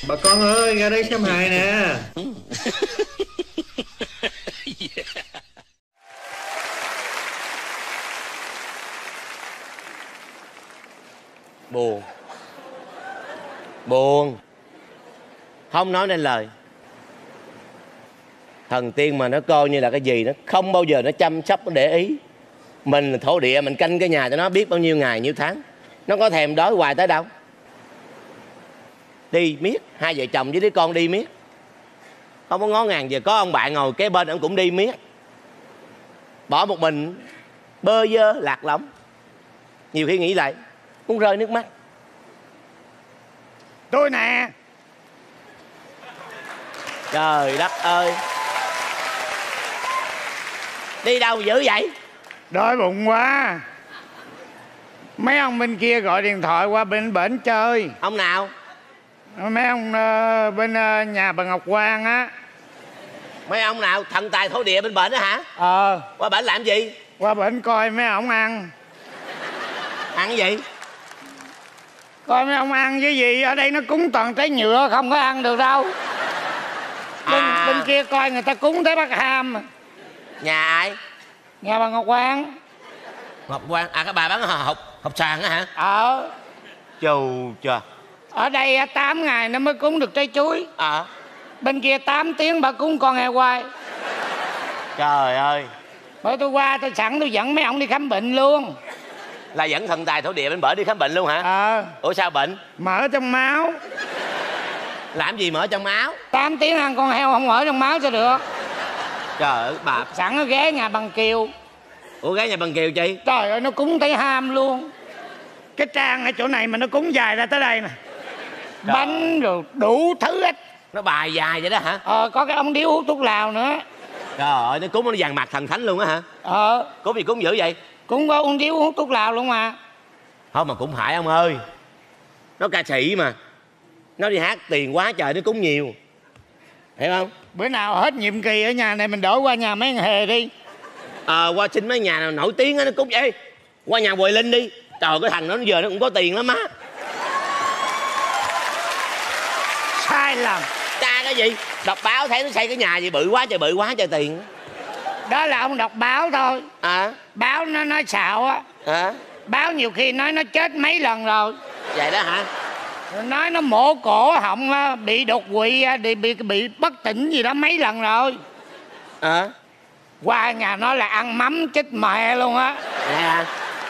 Bà con ơi, ra đây xem hài nè. Buồn. Buồn. Không nói nên lời. Thần tiên mà nó coi như là cái gì, nó không bao giờ nó chăm sóc, nó để ý. Mình là thổ địa, mình canh cái nhà cho nó biết bao nhiêu ngày, nhiêu tháng. Nó có thèm đói hoài tới đâu. Đi miết, hai vợ chồng với đứa con đi miết. Không có ngó ngàng giờ có ông bạn ngồi kế bên, ông cũng đi miết. Bỏ một mình, bơ vơ, lạc lõng. Nhiều khi nghĩ lại, muốn rơi nước mắt. Tôi nè. Trời đất ơi. Đi đâu dữ vậy? Đói bụng quá. Mấy ông bên kia gọi điện thoại qua bên bển chơi. Ông nào? Mấy ông bên nhà bà Ngọc Quang á. Mấy ông nào? Thần tài thổ địa bên bển đó hả? Qua bển làm gì? Qua bển coi mấy ông ăn. Ăn cái gì? Coi mấy ông ăn với gì. Ở đây nó cúng toàn trái nhựa, không có ăn được đâu. Bên kia coi người ta cúng tới Bắc Ham. Nhà ai? Nhà bà Ngọc Quang. Ngọc Quang. À, cái bà bán hộp sàn á hả? Chù chưa. Ở đây 8 ngày nó mới cúng được trái chuối. Bên kia 8 tiếng bà cúng con heo quay. Trời ơi. Bởi tôi qua tôi sẵn tôi dẫn mấy ông đi khám bệnh luôn. Là dẫn thần tài thổ địa bên bển đi khám bệnh luôn hả? Ủa sao bệnh? Mỡ trong máu. Làm gì mỡ trong máu? 8 tiếng ăn con heo không mỡ trong máu sao được. Trời ơi bà. Sẵn nó ghé nhà bằng Kiều. Ủa ghé nhà bằng Kiều chi? Trời ơi nó cúng tới ham luôn. Cái trang ở chỗ này mà nó cúng dài ra tới đây nè. Trời. Bánh rồi đủ thứ hết. Nó bài dài vậy đó hả? Có cái ống điếu hút thuốc lào nữa. Trời ơi nó cúng nó vàng mặt thần thánh luôn á hả? Cúng gì cúng dữ vậy? Cũng có ống điếu hút thuốc lào luôn mà. Không mà cũng phải ông ơi. Nó ca sĩ mà. Nó đi hát tiền quá trời nó cúng nhiều. Hiểu không? Bữa nào hết nhiệm kỳ ở nhà này mình đổi qua nhà mấy thằng Hề đi. Qua xin mấy nhà nào nổi tiếng á nó cúng vậy. Qua nhà Hoài Linh đi. Trời cái thằng đó giờ nó cũng có tiền lắm á. Sai lầm. Cha cái gì? Đọc báo thấy nó xây cái nhà gì bự quá trời tiền. Đó là ông đọc báo thôi. Báo nó nói xạo á. Báo nhiều khi nói nó chết mấy lần rồi. Vậy đó hả? Nói nó mổ cổ họng bị đột quỵ, bị bất tỉnh gì đó mấy lần rồi. Qua nhà nó là ăn mắm chết mẹ luôn á. Nè.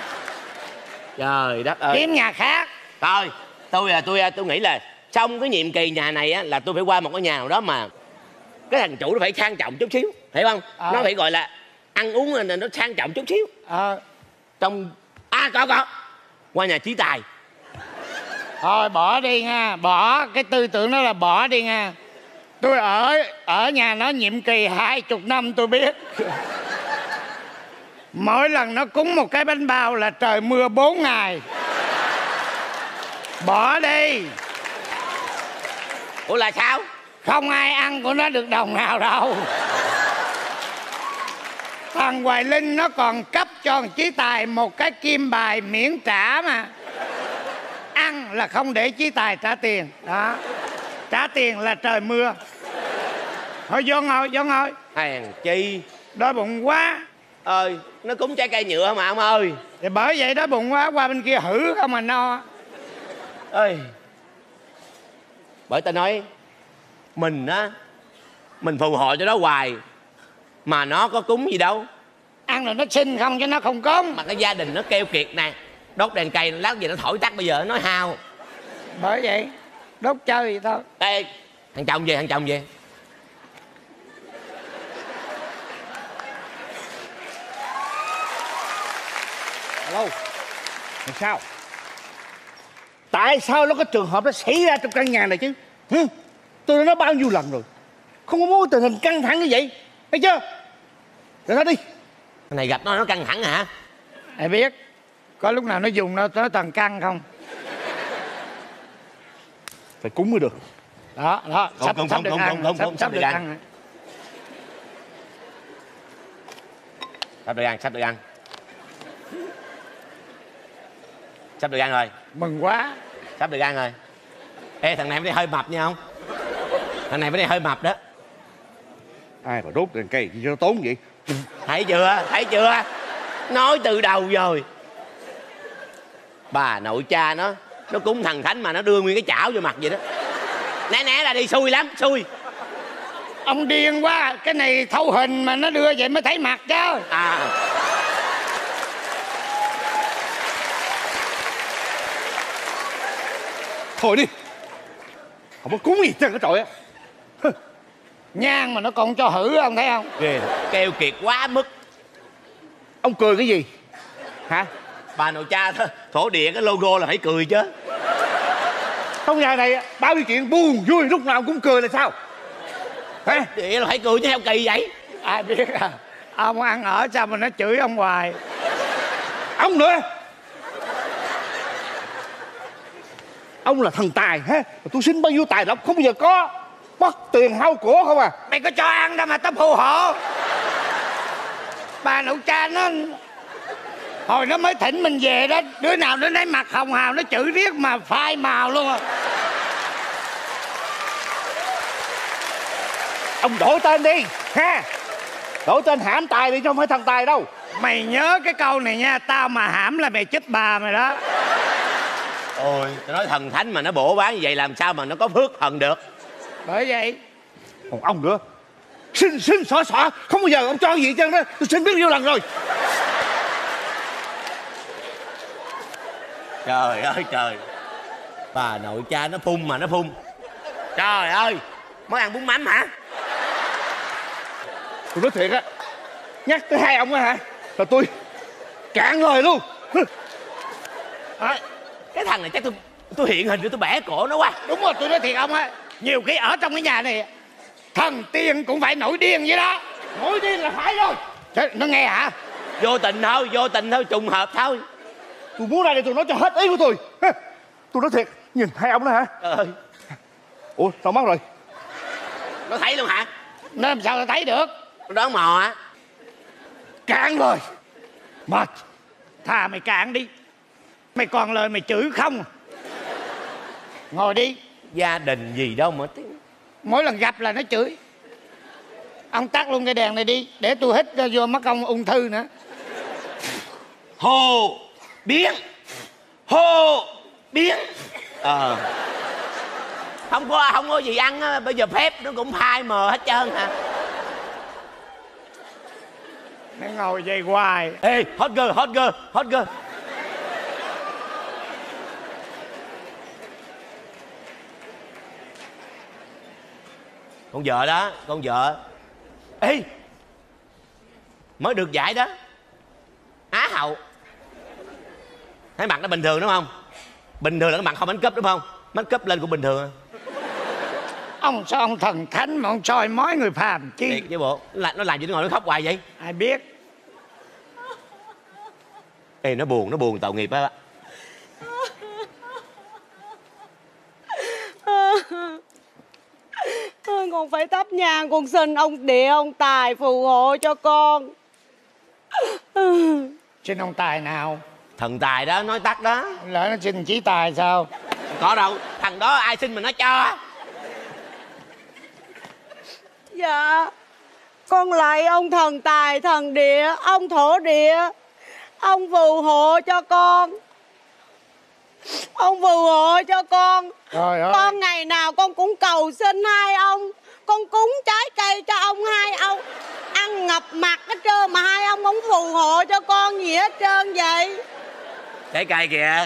Trời đất ơi. Kiếm nhà khác. Thôi tôi nghĩ là trong cái nhiệm kỳ nhà này á là tôi phải qua một cái nhà nào đó mà cái thằng chủ nó phải sang trọng chút xíu, hiểu không? Nó phải gọi là ăn uống là nó sang trọng chút xíu. Trong có qua nhà Chí Tài. Thôi bỏ đi nha, bỏ cái tư tưởng đó là bỏ đi nha. Tôi ở nhà nó nhiệm kỳ 20 năm tôi biết. Mỗi lần nó cúng một cái bánh bao là trời mưa 4 ngày. Bỏ đi. Ủa là sao? Không ai ăn của nó được đồng nào đâu. Thằng Hoài Linh nó còn cấp cho thằng Chí Tài một cái kim bài miễn trả mà. Ăn là không để Chí Tài trả tiền. Đó. Trả tiền là trời mưa. Thôi vô ngồi. Hèn chi. Đói bụng quá. Nó cúng trái cây nhựa mà ông ơi. Thì bởi vậy đói bụng quá, qua bên kia hử không mà no. Bởi ta nói mình á, mình phù hộ cho nó hoài mà nó có cúng gì đâu. Ăn rồi nó xin không chứ nó không cúng. Mà cái gia đình nó keo kiệt nè, đốt đèn cây lát gì nó thổi tắt, bây giờ nó nói hao. Bởi vậy đốt chơi vậy thôi. Ê, thằng chồng về. Alo. Làm sao? Tại sao nó có trường hợp nó xảy ra trong căn nhà này chứ? Tôi đã nói bao nhiêu lần rồi, không có muốn tình hình căng thẳng như vậy, thấy chưa? Để nó đi. Cái này gặp nó căng thẳng hả? Ai biết. Có lúc nào nó dùng nó toàn căng không? Phải cúng mới được. Đó. Sắp được ăn. Sắp được ăn. Sắp được ăn rồi. Mừng quá. Sắp được ăn rồi. Ê thằng này em thấy hơi mập nha không? Thằng này bữa nay hơi mập đó. Ai mà đốt đèn cây gì cho nó tốn vậy? Thấy chưa? Thấy chưa? Nói từ đầu rồi. Bà nội cha nó cúng thần thánh mà nó đưa nguyên cái chảo vô mặt vậy đó. Né là đi xui lắm, xui. Ông điên quá, cái này thâu hình mà nó đưa vậy mới thấy mặt chứ. À. Thôi đi, không có cúng gì trơn cái trội á. Nhang mà nó còn cho hử, ông thấy không? Ghê, keo kiệt quá mức. Ông cười cái gì hả? Bà nội cha thổ địa cái logo là phải cười chứ. Trong nhà này bao nhiêu chuyện buồn vui lúc nào cũng cười là sao hả? Vậy là phải cười chứ theo kỳ vậy. Ai biết à, ông ăn ở sao mà nó chửi ông hoài. Ông nữa, ông là thần tài ha, tôi xin bao nhiêu tài lộc không bao giờ có, mất tiền hao của không à. Mày có cho ăn đâu mà tao phù hộ. Bà nội cha nó hồi nó mới thỉnh mình về đó, đứa nào đứa nấy mặt hồng hào, nó chửi riết mà phai màu luôn à. Ông đổi tên đi ha, đổi tên hãm tài đi chứ không phải thần tài đâu. Mày nhớ cái câu này nha, tao mà hãm là mày chết bà mày đó. Ôi, tôi nói thần thánh mà nó bổ bán như vậy làm sao mà nó có phước thần được. Bởi vậy. Còn ông nữa, xin xỏ không bao giờ ông cho gì chứ đó, tôi xin biết nhiêu lần rồi. Trời ơi trời, bà nội cha nó phun mà nó phun. Trời ơi, mới ăn bún mắm hả? Tôi nói thiệt á, nhắc tới hai ông á hả là tôi cạn lời luôn. À, cái thằng này chắc tôi hiện hình cho tôi bẻ cổ nó quá. Đúng rồi, tôi nói thiệt ông á, nhiều khi ở trong cái nhà này thần tiên cũng phải nổi điên vậy đó. Nổi điên là phải rồi. Trời, nó nghe hả? Vô tình thôi, trùng hợp thôi. Tôi muốn ra đây tôi nói cho hết ý của tôi. Tôi nói thiệt, nhìn hai ông đó hả? Trời ơi, Ủa sao mất rồi? nó thấy luôn hả? Nó làm sao tao thấy được? Nó đoán mò á. Cạn rồi. Mệt. Thà mày cạn đi, mày còn lời mày chửi không. Ngồi đi. Gia đình gì đâu mà tiếng. Mỗi lần gặp là nó chửi. Ông tắt luôn cái đèn này đi, để tôi hít ra vô mắt ông ung thư nữa. Hồ biến không có gì ăn á, bây giờ phép nó cũng phai mờ hết trơn hả? Nó ngồi vậy hoài. Ê, hot girl. Con vợ đó, con vợ. Ê, mới được giải đó, Á hậu. Thấy mặt nó bình thường đúng không? Bình thường là cái mặt không bánh cúp đúng không? Bánh cúp lên cũng bình thường. Ông sao ông thần thánh mà ông soi mói người phàm chi? Thiệt chứ bộ, nó làm gì nó ngồi nó khóc hoài vậy? Ai biết. Ê, nó buồn tội nghiệp á. Con phải thắp nhang, con xin ông địa ông tài phù hộ cho con. Xin ông tài nào? Thần tài đó, nói tắt đó. Lỡ nó xin chỉ tài sao? Có đâu, thằng đó ai xin mà nó cho. Dạ, con lạy ông thần tài thần địa, ông thổ địa, ông phù hộ cho con. Ông phù hộ cho con. Trời ơi. Con ngày nào con cũng cầu xin hai ông. Con cúng trái cây cho ông hai ông. Ăn ngập mặt hết trơn mà hai ông không phù hộ cho con gì hết trơn vậy. Trái cây kìa.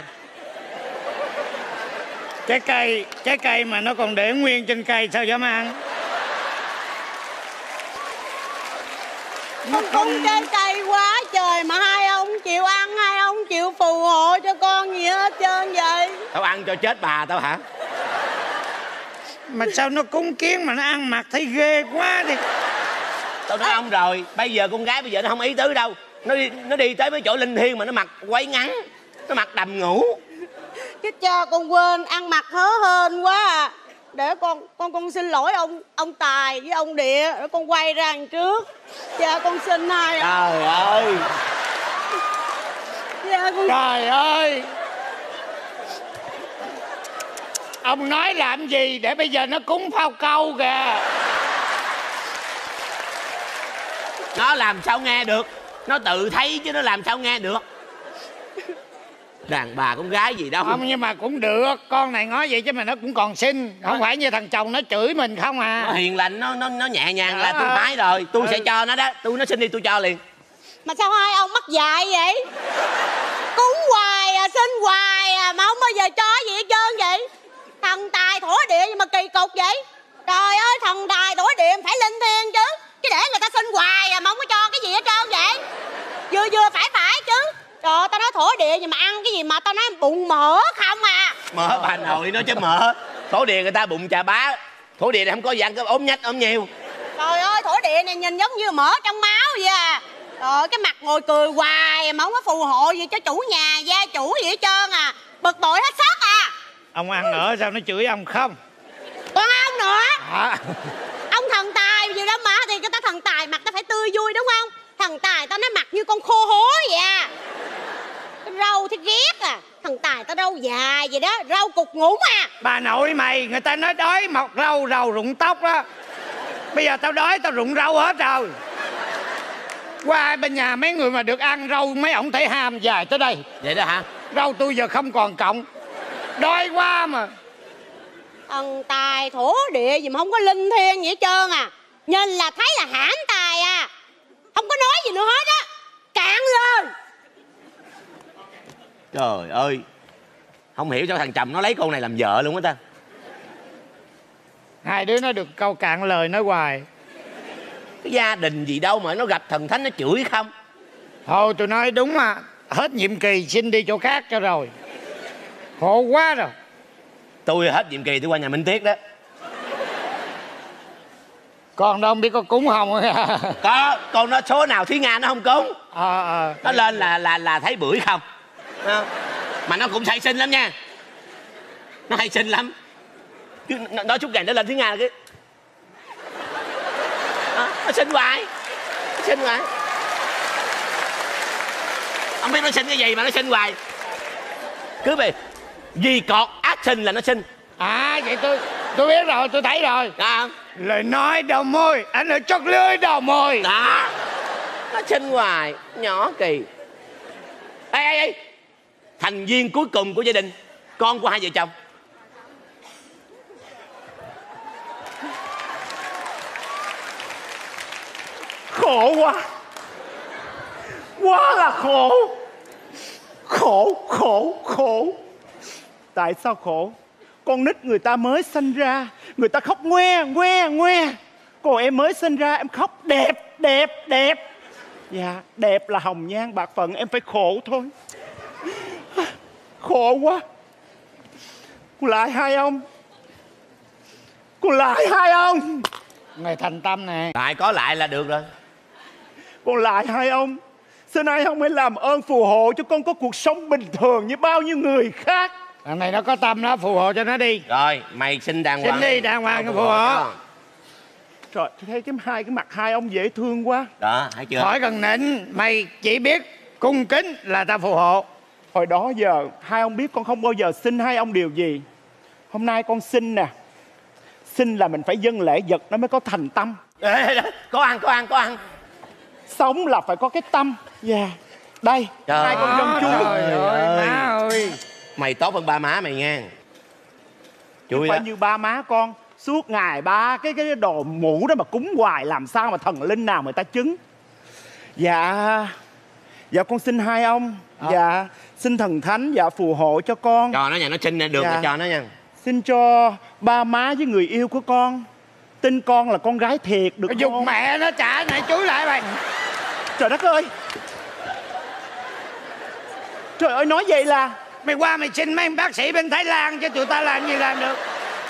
Trái cây mà nó còn để nguyên trên cây sao dám ăn? Con cúng trái cây quá trời mà hai ông chịu ăn, hai ông chịu phù hộ cho con gì hết trơn vậy. Tao ăn cho chết bà tao hả? Mà sao nó cúng kiến mà nó ăn mặc thấy ghê quá đi. Tao nói ông rồi, bây giờ con gái bây giờ nó không ý tứ đâu. Nó đi tới mấy chỗ linh thiêng mà nó mặc quấy ngắn, nó mặc đầm ngủ. Chứ cha con quên, ăn mặc hớ hên quá à. Để con xin lỗi ông Tài với ông Địa, để con quay ra đằng trước. Cha con xin hai. Trời ơi. Trời ơi. Ông nói làm gì để bây giờ nó cúng phao câu kìa. Nó làm sao nghe được. Nó tự thấy chứ nó làm sao nghe được. Đàn bà con gái gì đâu. Không, nhưng mà cũng được. Con này nói vậy chứ mà nó cũng còn xinh. Không phải như thằng chồng nó chửi mình không à. Nó hiền lành, nó nhẹ nhàng là tôi phái rồi. Tôi sẽ cho nó đó. Nó xin đi tôi cho liền. Mà sao hai ông mắc dạy vậy? Cúng hoài à, xin hoài à, mà không bao giờ cho gì hết trơn vậy. Thần tài thổ địa nhưng mà kỳ cục vậy. Trời ơi, thần tài thổ địa phải linh thiêng chứ. Chứ để người ta xin hoài à mà không có cho cái gì hết trơn vậy. Vừa phải chứ. Trời ơi, tao nói thổ địa nhưng mà ăn cái gì mà tao nói bụng mỡ không à. Mỡ bà nội nó chứ mỡ. Thổ địa người ta bụng chà bá. Thổ địa này không có dạng cái ốm nhách ốm nhiều. Trời ơi, thổ địa này nhìn giống như mỡ trong máu vậy à. Trời ơi, cái mặt ngồi cười hoài mà không có phù hộ gì cho chủ nhà, gia chủ gì hết trơn à. Bực bội hết sức à. Ông ăn nữa sao nó chửi ông không? Còn ông nữa À. Ông thần tài gì đó mà. Thì người ta thần tài mặt ta phải tươi vui đúng không? Thần tài tao nói mặt như con khô hố vậy à. Cái râu thì ghét à. Thần tài tao râu dài vậy đó. Râu cục ngủng à. Bà nội mày, người ta nói đói mọc râu rụng tóc đó. Bây giờ tao đói tao rụng râu hết rồi. Qua bên nhà mấy người mà được ăn râu mấy ổng thấy ham dài tới đây. Vậy đó hả? Râu tôi giờ không còn cọng. Đói quá mà. Thần tài thổ địa gì mà không có linh thiêng gì hết trơn à. Nhìn là thấy là hãm tài à. Không có nói gì nữa hết á. Cạn lên. Trời ơi. Không hiểu sao thằng chồng nó lấy con này làm vợ luôn á ta. Hai đứa nó được câu cạn lời nói hoài. Cái gia đình gì đâu mà nó gặp thần thánh nó chửi không. Thôi tôi nói đúng mà. Hết nhiệm kỳ xin đi chỗ khác cho rồi. Khổ quá rồi. Tôi hết nhiệm kỳ tôi qua nhà Minh Tiết đó. Con đâu không biết có cúng không. Có. Con nó số nào Thúy Nga nó không cúng. Nó lên là thấy bưởi không. Mà nó cũng hay xin lắm nha. Nó hay xin lắm. Cứ nói chút ngày nó lên Thúy Nga cái nó xin hoài. Nó xin hoài. Không biết nó xin cái gì mà nó xin hoài. Cứ về gì cọt ác sinh là nó xin. À vậy tôi biết rồi, tôi thấy rồi. Đó. Lời nói đầu môi, anh ở chót lưỡi đầu môi. Đó. Nó xin hoài. Nhỏ kỳ. Ê. Thành viên cuối cùng của gia đình, con của hai vợ chồng. Khổ quá. Quá là khổ. Khổ. Tại sao khổ? Con nít người ta mới sinh ra, người ta khóc ngoe. Còn em mới sinh ra em khóc đẹp. Dạ, đẹp là hồng nhan bạc phận, em phải khổ thôi. Khổ quá. Con lại hai ông. Ngày thành tâm nè. Lại có lại là được rồi. Con lại hai ông. Xin hai ông hãy làm ơn phù hộ cho con có cuộc sống bình thường như bao nhiêu người khác. Thằng này nó có tâm đó, phù hộ cho nó đi. Rồi, mày xin đàng hoàng. Xin đi đàng hoàng cho phù hộ. Trời, tôi thấy cái mặt hai ông dễ thương quá. Đó, thấy chưa? Khỏi cần nịnh, mày chỉ biết cung kính là ta phù hộ. Hồi đó giờ hai ông biết con không bao giờ xin hai ông điều gì. Hôm nay con xin nè. Xin là mình phải dâng lễ vật nó mới có thành tâm. Có ăn. Sống là phải có cái tâm. Dạ. Đây, Trời hai con dân chuối. Trời ơi, má ơi. Mày tốt hơn ba má mày nha. Chứ phải như ba má con. Suốt ngày ba cái đồ mũ đó mà cúng hoài, làm sao mà thần linh nào người ta chứng. Dạ con xin hai ông. Dạ xin thần thánh dạ phù hộ cho con. Cho nó nha, nó xin được Dạ. là cho nó nha. Xin cho ba má với người yêu của con tin con là con gái thiệt được Dục không? mẹ nó trả này chuối lại mày. Trời đất ơi. Trời ơi, nói vậy là Mày qua mày xin mấy bác sĩ bên Thái Lan chứ tụi ta làm gì làm được.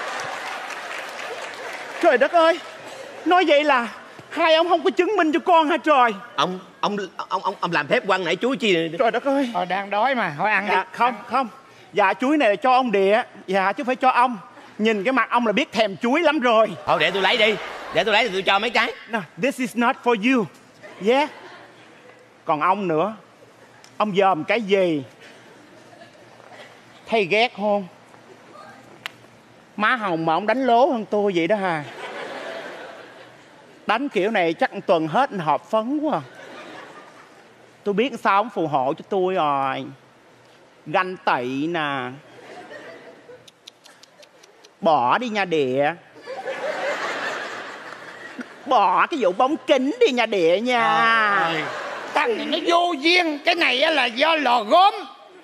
trời đất ơi. Nói vậy là hai ông không có chứng minh cho con hả trời? Ông làm phép quăng nãy chuối chi. Trời đất ơi. Thôi đang đói mà, thôi ăn Dạ, đi. không. Dạ chuối này là cho ông Địa. Dạ chứ phải cho ông. Nhìn cái mặt ông là biết thèm chuối lắm rồi. Thôi để tôi lấy đi. Để tôi lấy thì tôi cho mấy cái. No, this is not for you. Yeah. Còn ông nữa. Ông dòm cái gì? Thấy ghét không? Má Hồng mà ông đánh lố hơn tôi vậy đó ha. Đánh kiểu này chắc một tuần hết họp phấn quá. Tôi biết sao ông phù hộ cho tôi rồi. Ganh tị nè. Bỏ đi nha địa. Bỏ cái vụ bóng kính đi nha địa nha. Thằng này nó vô duyên. Cái này là do lò gốm.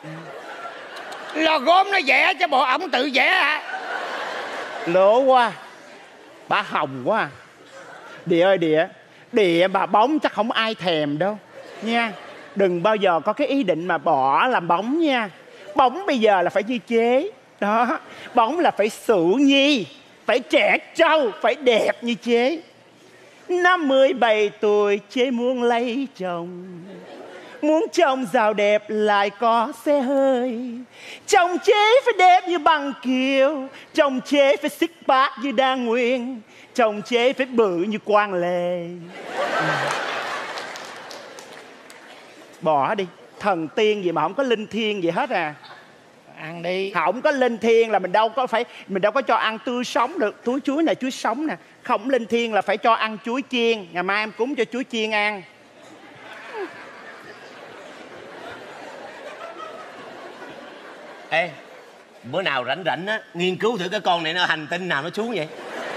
Lò gốm nó vẽ cho bộ ổng tự vẽ hả? Lố quá. Bà Hồng quá. Địa ơi địa. Địa bà bóng chắc không ai thèm đâu nha. Đừng bao giờ có cái ý định mà bỏ làm bóng nha. Bóng bây giờ là phải như chế. Đó. Bóng là phải xụ nhi. Phải trẻ trâu. Phải đẹp như chế. Năm 17 tuổi chế muốn lấy chồng. Muốn chồng giàu đẹp lại có xe hơi. Chồng chế phải đẹp như Bằng Kiều. Chồng chế phải six pack như Đa Nguyên. Chồng chế phải bự như Quang Lê. Bỏ đi. Thần tiên gì mà không có linh thiêng gì hết à. Ăn đi. Không có linh thiêng là mình đâu có cho ăn tươi sống được. Túi chuối này chuối sống nè. Không linh thiêng là phải cho ăn chuối chiên. Ngày mai em cúng cho chuối chiên ăn. Ê, bữa nào rảnh rảnh á, nghiên cứu thử cái con này nó hành tinh nào nó xuống vậy.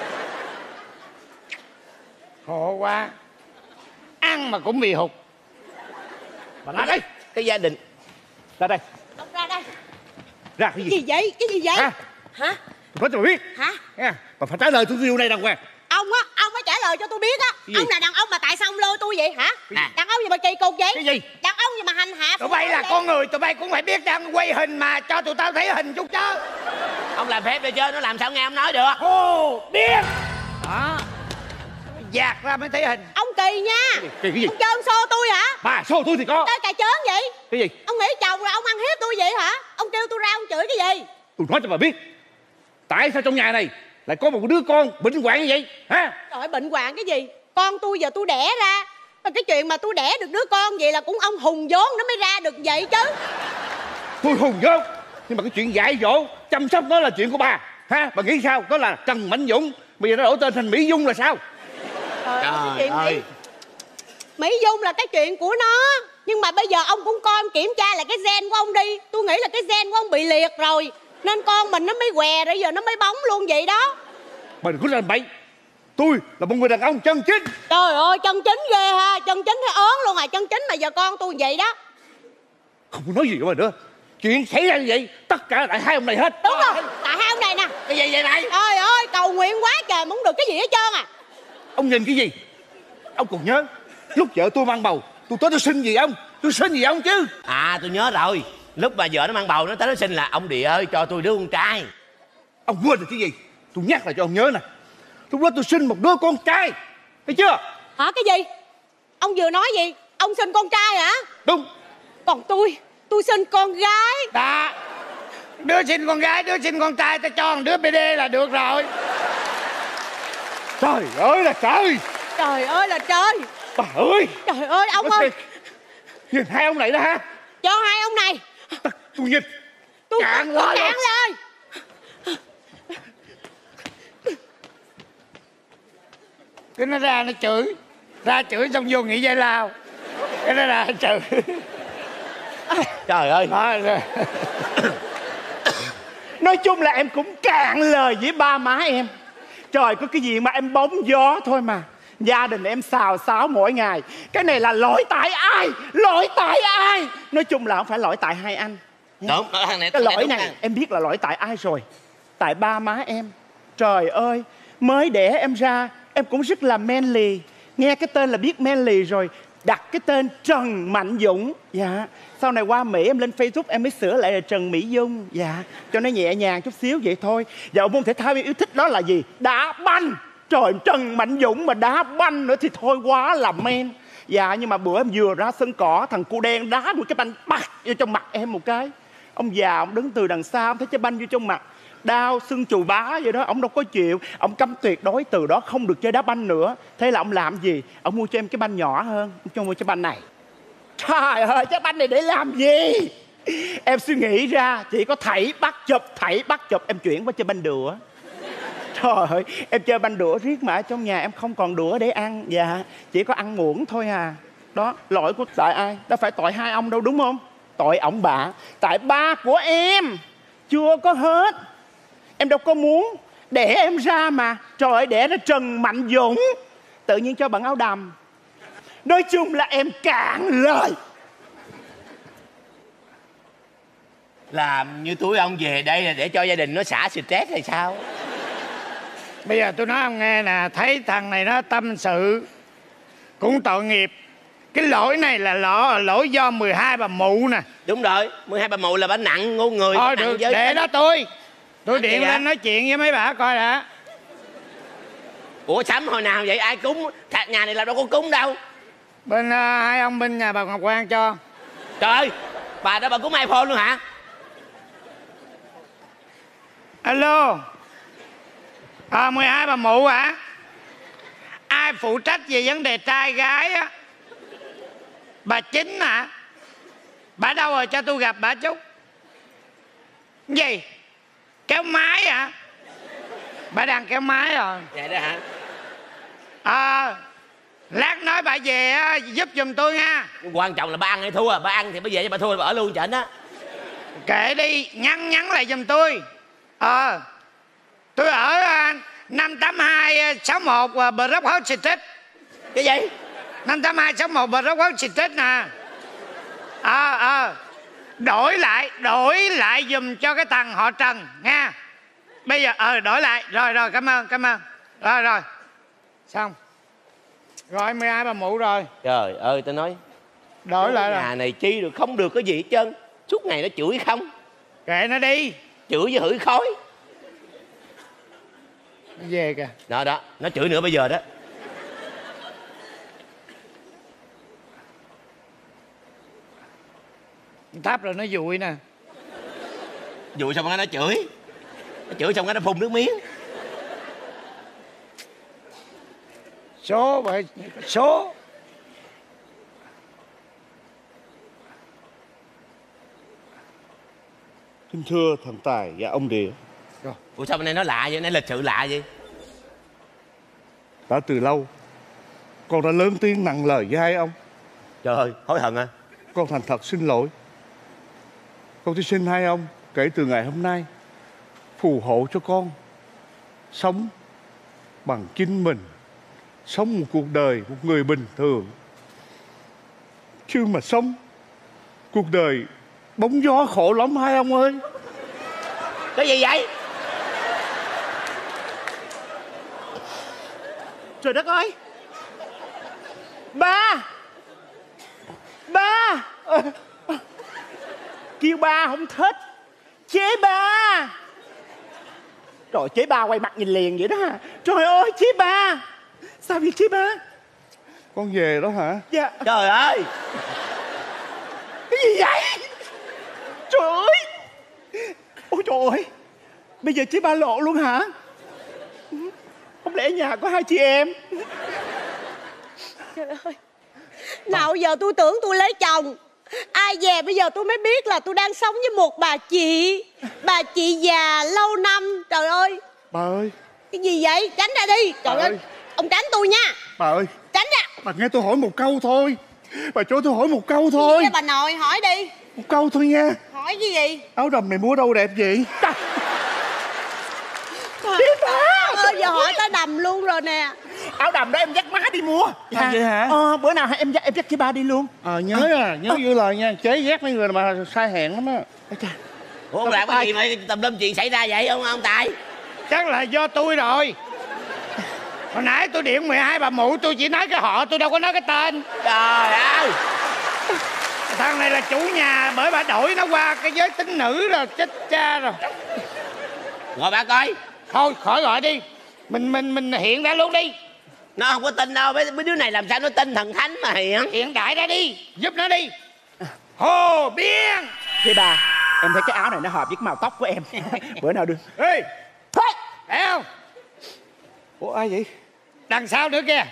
Khổ quá. Ăn mà cũng bị hụt. Bà ra đây. Cái gia đình. Ra đây. Ông ra đây. Ra cái gì? Gì vậy? Cái gì vậy? Hả? Tôi nói cho bà biết. Hả? Nha. Bà phải trả lời tôi điều này đàng hoàng. Ông phải trả lời cho tôi biết á. Ông là đàn ông mà tại sao ông lôi tôi vậy hả? Đàn ông gì mà kỳ cục vậy? Cái gì? Đàn ông gì mà hành hạ Tụi bay là con người, tụi bay cũng phải biết đang quay hình mà. Cho tụi tao thấy hình chút chứ. Ông làm phép đi chứ, nó làm sao nghe ông nói được. Ồ, biết. Đó. Dạt ra mới thấy hình. Ông kỳ nha. Cái gì? Ông trơn xô tôi hả? Bà xô tôi thì có. Chơi cà chớn vậy? Cái gì? Ông nghĩ chồng rồi ông ăn hiếp tôi vậy hả? Ông kêu tôi ra ông chửi cái gì? Tôi nói cho bà biết. Tại sao trong nhà này lại có một đứa con bệnh hoạn như vậy hả? Trời ơi, bệnh hoạn cái gì? Con tôi giờ tôi đẻ ra. Cái chuyện mà tôi đẻ được đứa con vậy là cũng ông hùng vốn nó mới ra được vậy chứ. Tôi hùng vốn. Nhưng mà cái chuyện dạy dỗ chăm sóc nó là chuyện của bà ha. Bà nghĩ sao? Đó là Trần Mạnh Dũng. Bây giờ nó đổi tên thành Mỹ Dung là sao? Trời ơi. Mỹ Dung là cái chuyện của nó. Nhưng mà bây giờ ông cũng coi, ông kiểm tra lại cái gen của ông đi. Tôi nghĩ là cái gen của ông bị liệt rồi. Nên con mình nó mới què rồi giờ nó mới bóng luôn vậy đó. Bà đừng có làm bậy. Tôi là một người đàn ông chân chính. Trời ơi, chân chính ghê ha. Chân chính hay ớn luôn à. Chân chính mà giờ con tôi vậy đó. Không có nói gì với bà nữa. Chuyện xảy ra như vậy tất cả là tại hai ông này hết. Đúng rồi, tại hai ông này nè. Cái gì vậy mày? Trời ơi, cầu nguyện quá trời mà không được cái gì hết trơn à. Ông nhìn cái gì? Ông còn nhớ lúc vợ tôi mang bầu tôi tới tôi xin gì ông? Tôi xin gì ông chứ? À, tôi nhớ rồi. Lúc mà vợ nó mang bầu nó tới nó xin là ông Địa ơi cho tôi đứa con trai. Ông quên rồi cái gì? Tôi nhắc lại cho ông nhớ nè. Lúc đó tôi sinh một đứa con trai. Thấy chưa? Hả? Cái gì? Ông vừa nói gì? Ông sinh con trai hả? Đúng. Còn tôi sinh con gái. Đó. Đứa sinh con gái, đứa sinh con trai. Tao cho một đứa BD là được rồi. Trời ơi là trời. Trời ơi là trời. Bà ơi. Trời ơi ông ơi. Nhìn hai ông này đó ha. Cho hai ông này. Tôi nhìn. Tôi cạn cạn lời. lời. Cái nó ra nó chửi. Ra chửi xong vô nghỉ giải lao. Cái nó ra chửi. Trời ơi. Nói chung là em cũng cạn lời với ba má em. Trời, có cái gì mà em bóng gió thôi mà. Gia đình em xào xáo mỗi ngày. Cái này là lỗi tại ai? Lỗi tại ai? Nói chung là không phải lỗi tại hai anh. Đúng, cái lỗi này em biết là lỗi tại ai rồi. Tại ba má em. Trời ơi, mới đẻ em ra em cũng rất là manly. Nghe cái tên là biết manly rồi. Đặt cái tên Trần Mạnh Dũng. Dạ. Sau này qua Mỹ em lên Facebook em mới sửa lại là Trần Mỹ Dung. Dạ. Cho nó nhẹ nhàng chút xíu vậy thôi. Và môn thể thao em yêu thích đó là gì? Đá banh. Trời, Trần Mạnh Dũng mà đá banh nữa thì thôi quá là men. Dạ, nhưng mà bữa em vừa ra sân cỏ, thằng cu đen đá một cái banh bạc vô trong mặt em một cái. Ông già ông đứng từ đằng xa, ông thấy cái banh vô trong mặt, đau sưng chù bá vậy đó. Ông đâu có chịu, ông cấm tuyệt đối từ đó không được chơi đá banh nữa. Thế là ông làm gì? Ông mua cho em cái banh nhỏ hơn. Ông cho mua cái banh này. Trời ơi, cái banh này để làm gì? Em suy nghĩ ra chỉ có thảy bắt chụp em chuyển qua chơi banh đùa. Trời ơi, em chơi banh đũa riết mà ở trong nhà em không còn đũa để ăn. Dạ, chỉ có ăn muỗng thôi à. Đó, lỗi của tại ai? Đâu phải tội hai ông đâu đúng không? Tội ổng bạ. Tại ba của em chưa có hết. Em đâu có muốn đẻ em ra mà. Trời ơi, đẻ ra Trần Mạnh Dũng, tự nhiên cho bận áo đầm. Nói chung là em cạn lời. Làm như túi ông về đây là để cho gia đình nó xả stress hay sao? Bây giờ tôi nói ông nghe nè, thấy thằng này nó tâm sự cũng tội nghiệp. Cái lỗi này là lỗi do 12 bà mụ nè. Đúng rồi, 12 bà mụ là bà nặng ngu người. Thôi được, để đó tôi điện lên vậy? nói chuyện với mấy bà coi đã. Ủa Sắm hồi nào vậy? Ai cúng? Nhà này là đâu có cúng đâu. Bên hai ông bên nhà bà Ngọc Quang cho. Trời ơi, bà đó bà cúng iPhone luôn hả? Alo. 12 bà mụ hả? Ai phụ trách về vấn đề trai gái á? Bà Chính hả? Bà đâu rồi, cho tôi gặp bà chút. Gì? Kéo máy hả? Bà đang kéo máy rồi. Vậy đó hả? Lát nói bà về á, giúp giùm tôi nha. Quan trọng là bà ăn hay thua. Bà ăn thì bà về, bà thua bà ở luôn trển á. Kệ đi, nhắn lại giùm tôi. Tôi ở 58261 Brock House Street. Cái gì? 58261 Brock House Street nè. Đổi lại giùm cho cái thằng họ Trần nha. Bây giờ đổi lại. Rồi cảm ơn. Rồi xong. Rồi 12 bà mụ rồi. Trời ơi, tôi nói Đổi lại rồi. nhà này chi được không được cái gì hết trơn. Suốt ngày nó chửi không. Kệ nó đi. Chửi với hửi khói. Về kìa. Đó, nó chửi nữa bây giờ đó. Tháp rồi nó dụi nè. Dụi xong cái nó chửi. Nó chửi xong cái nó phun nước miếng. Số. Kính thưa thần Tài và ông Địa. Ủa sao bên đây nó lạ vậy? Này lịch sự lạ vậy? Đã từ lâu con đã lớn tiếng nặng lời với hai ông. Trời ơi, hối hận à? Con thành thật xin lỗi. Con xin hai ông kể từ ngày hôm nay phù hộ cho con sống bằng chính mình, sống một cuộc đời một người bình thường, chứ mà sống cuộc đời bóng gió khổ lắm hai ông ơi. Cái gì vậy? Trời đất ơi, ba kêu ba không thích, chế ba. Trời, chế ba quay mặt nhìn liền vậy đó hả? Trời ơi, chế ba. Sao vậy chế ba? Con về đó hả? Dạ. Trời ơi, cái gì vậy? Trời ơi. Ôi trời ơi, bây giờ chế ba lộ luôn hả? Không lẽ nhà có hai chị em? Trời ơi, nào giờ tôi tưởng tôi lấy chồng, ai về bây giờ tôi mới biết là tôi đang sống với một bà chị già lâu năm. Trời ơi. Bà ơi. Cái gì vậy? Tránh ra đi. Trời ơi, ông tránh tôi nha. Bà ơi. Tránh ra. Bà nghe tôi hỏi một câu thôi. Bà cho tôi hỏi một câu thôi. Bà nội hỏi đi. Một câu thôi nha. Hỏi cái gì? Áo đầm này mua đâu đẹp vậy? Ơi, giờ hỏi tới đầm luôn rồi nè. Áo đầm đó em dắt má đi mua. À, vậy hả? Bữa nào em dắt chị ba đi luôn. Nhớ như lời nha. Chế dắt mấy người mà sai hẹn lắm á. ủa ông làm cái gì mà tùm lum chuyện xảy ra vậy ông Tài? Chắc là do tôi rồi. Hồi nãy tôi điện 12 bà mụ, tôi chỉ nói cái họ, tôi đâu có nói cái tên. Trời ơi, Thằng này là chủ nhà, bởi bà đổi nó qua cái giới tính nữ rồi, chết cha rồi. ngồi bà coi. Thôi khỏi gọi đi. Mình hiện ra luôn đi. Nó không có tin đâu. Mấy đứa này làm sao nó tin thần thánh mà hiện. Hiện đại ra đi, giúp nó đi. Hồ Biên. Chị ba, em thấy cái áo này nó hợp với cái màu tóc của em. Bữa nào được. Ê, thấy không? Ủa ai vậy? Đằng sau nữa kìa.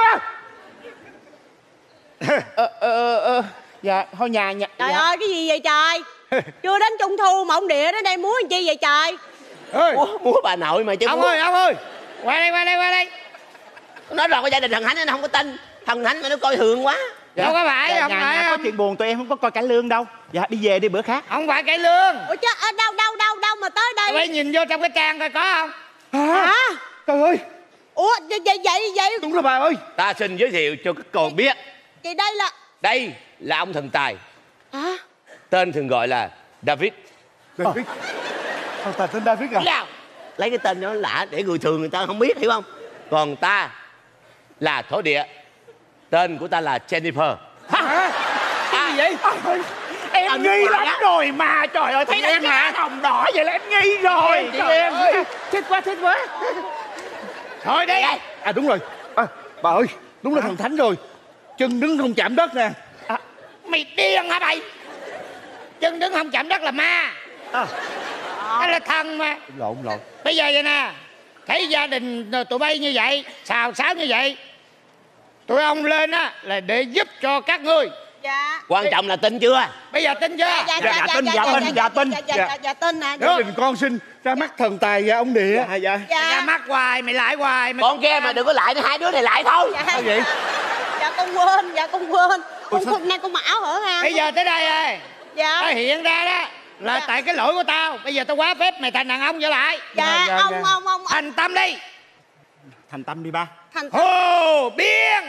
Dạ, thôi nhà. Trời dạ. ơi, cái gì vậy trời? Chưa đến Trung Thu mà ông Địa đến đây muốn làm chi vậy trời? ơi, múa bà nội mà chứ. ông ơi, qua đây. Nói rồi có gia đình thần thánh nó không có tin. Thần thánh mà nó coi thường quá. Đâu có phải, không nhà phải có không? chuyện buồn tụi em không có coi cải lương đâu. Dạ đi về đi bữa khác. Không phải cải lương. Ủa chứ đâu mà tới đây? Phải nhìn vô trong cái trang coi có không? Hả? Trời ơi, Ủa vậy đúng rồi bà ơi. Ta xin giới thiệu cho các con biết. Vậy đây là Đây là ông thần tài. hả? Tên thường gọi là David. David. Ông tài tên David à? Nào, lấy cái tên nó lạ để người thường người ta không biết, hiểu không? Còn ta là thổ địa. Tên của ta là Jennifer. Hả? Cái gì vậy? Em nghi lắm rồi mà. Trời ơi, thấy em hả? Hồng đỏ vậy là em nghi rồi. Chị em. Thích quá. Thôi đi. À đúng rồi. Bà ơi, đúng là thần thánh rồi. Chân đứng không chạm đất nè. Mày điên hả mày? Chân đứng không chạm đất là ma. Đó là thần mà. Lộn. Bây giờ vậy nè, thấy gia đình tụi bay như vậy, xào xáo như vậy, tụi ông lên á là để giúp cho các ngươi. Dạ. Quan trọng là tin chưa? Bây giờ tin chưa? Dạ tin nè. Gia đình con xin ra mắt thần tài và ông địa. Dạ. Mày ra mắt hoài, mày lại hoài mày... Con kia mà đừng có lại, hai đứa này lại thôi. Sao vậy? Dạ con quên. Hôm nay con mặc áo hở hang. Bây giờ tới đây rồi. Dạ. Nó hiện ra đó là tại cái lỗi của tao. Bây giờ tao quá phép mày thành đàn ông trở lại. Dạ ông Thành tâm đi. Thành tâm đi ba. thành Hồ Biên.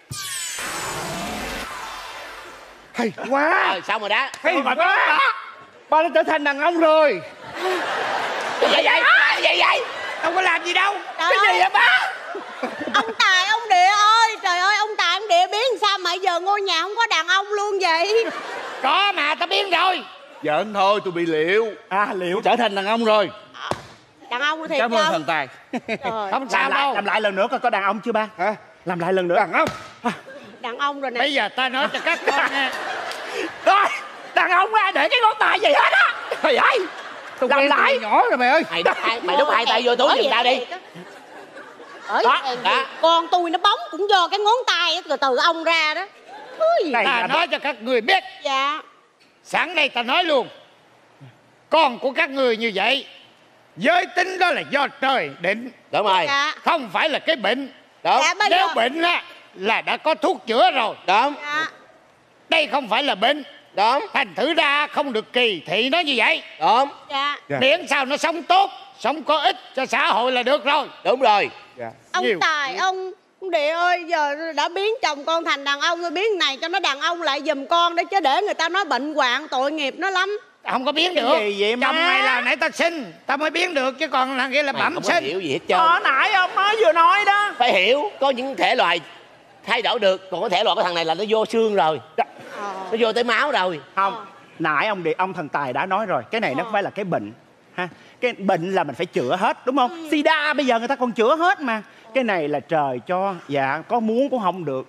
Hay quá. Rồi xong rồi đó. Hay quá. Ba đã trở thành đàn ông rồi. Vậy vậy. Đâu có làm gì đâu. Trời Cái ơi. gì vậy ba? Ông Tài ông Địa ơi, trời ơi ông Tài ông Địa biến sao mà giờ ngôi nhà không có đàn ông luôn vậy? Có mà tao biến rồi. Giỡn thôi, tôi bị liệu. Liệu trở thành đàn ông rồi. Đàn ông thiệt Cảm ơn không? thần tài. Trời, Không sao đâu. Làm lại lần nữa coi có đàn ông chưa ba? Hả? Làm lại lần nữa. Đàn ông. đàn ông rồi nè. Bây giờ tao nói cho các con nghe. Rồi, đàn ông ai để cái ngón tay gì hết á. Trời ơi. Làm lại. Nhỏ rồi mày ơi. Mày đút hai tay vô túi giùm tao đi. Đó. Con tôi nó bóng cũng do cái ngón tay từ ông ra đó. Ta nói cho các người biết. Dạ. Sẵn đây ta nói luôn. Con của các người như vậy, giới tính đó là do trời định. Đúng rồi. Dạ. Không phải là cái bệnh. Đúng. Dạ, bây Nếu giờ... bệnh á là đã có thuốc chữa rồi. Đúng. Dạ. Đây không phải là bệnh. Đúng. Thành thử ra không được kỳ thị nó như vậy. Đúng. Dạ. Miễn sao nó sống tốt, sống có ích cho xã hội là được rồi. Đúng rồi. Ông Nhiều. Tài, ông Địa ơi, giờ đã biến chồng con thành đàn ông rồi, biến này cho nó đàn ông lại giùm con đấy, chứ để người ta nói bệnh hoạn tội nghiệp nó lắm. Không có biến Cái được. gì vậy má? Chồng mày là nãy tao sinh, tao mới biến được, chứ còn là kia là Mày bẩm không có sinh. hiểu gì hết trơn. Nãy ông mới vừa nói đó. Phải hiểu, có những thể loài thay đổi được, còn có thể loại cái thằng này là nó vô xương rồi, nó vô tới máu rồi. Không, nãy ông thần tài đã nói rồi, cái này nó không phải là cái bệnh ha. Cái bệnh là mình phải chữa hết, đúng không? Sida bây giờ người ta còn chữa hết mà. Cái này là trời cho, dạ có muốn cũng không được.